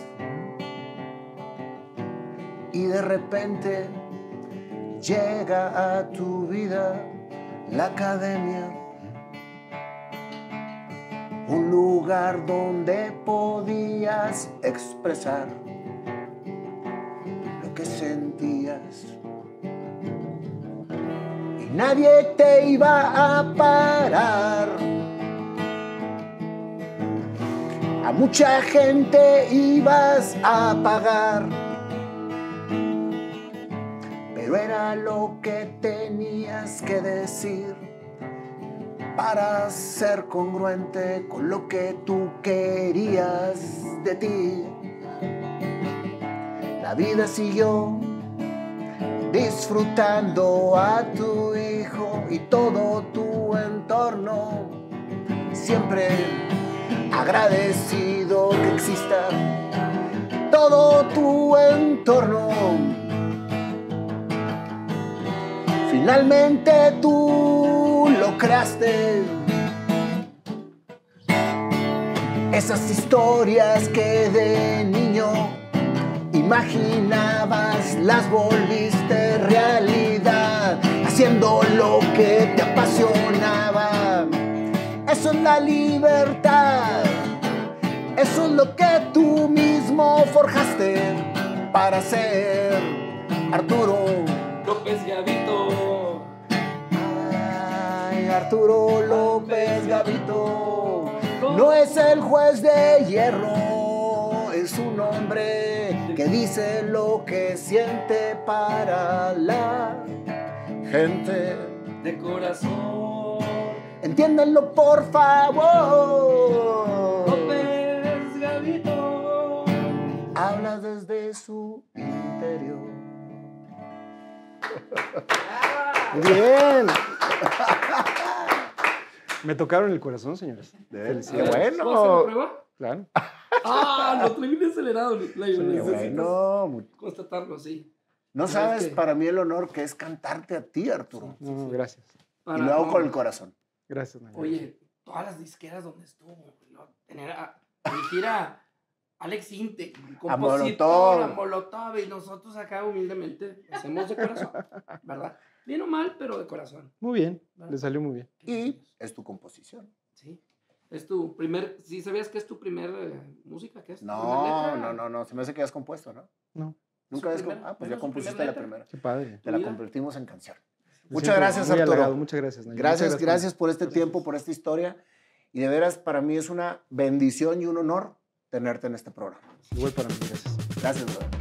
Y de repente llega a tu vida la academia, un lugar donde podías expresar lo que sentías. Y nadie te iba a parar. A mucha gente ibas a pagar, pero era lo que tenías que decir para ser congruente con lo que tú querías de ti. La vida siguió disfrutando a tu hijo y todo tu entorno, siempre agradecido que exista todo tu entorno. Finalmente tú lo creaste. Esas historias que de niño imaginabas las volviste realidad, haciendo lo que te apasionaba. Eso es la libertad. Eso es lo que tú mismo forjaste para ser Arturo López Gavito. Ay, Arturo López Gavito no es el juez de hierro, es un hombre que dice lo que siente para la gente De corazón. Entiéndanlo, por favor. López Gavito habla desde su interior. Bien. Me tocaron el corazón, señores. Felicidades. ¿Puedo hacer la prueba? Claro. Ah, lo traí bien acelerado. La Qué necesitas bueno. constatarlo, sí. No Pero sabes es que- para mí el honor que es cantarte a ti, Arturo. No, no, gracias. Para- Y lo hago no, con el corazón. Gracias, Nayara. Oye, todas las disqueras donde estuvo, ¿no? Tener a, dirigir a Alex Inte, A compositor, a Molotov. Molotov, y nosotros acá humildemente hacemos de corazón, ¿verdad? Bien o mal, pero de corazón. Muy bien, ¿verdad? le salió muy bien. Y es tu composición. Sí. Es tu primer, ¿sí sabías que es tu primer eh, música? ¿Qué es? ¿Tu primer No, letra? no, no, no. Se me hace que has compuesto, ¿no? No, Nunca Su habías primer- compuesto. Ah, pues bueno, ya su compusiste primer la letra. primera. qué padre. Te la Mira. convertimos en canción. Me Muchas siento gracias, muy Arturo. halagado. Muchas gracias, Nayara. Gracias, Muchas gracias por este Gracias. tiempo, por esta historia. Y de veras, para mí es una bendición y un honor tenerte en este programa. Igual para mí, gracias. Gracias, brother.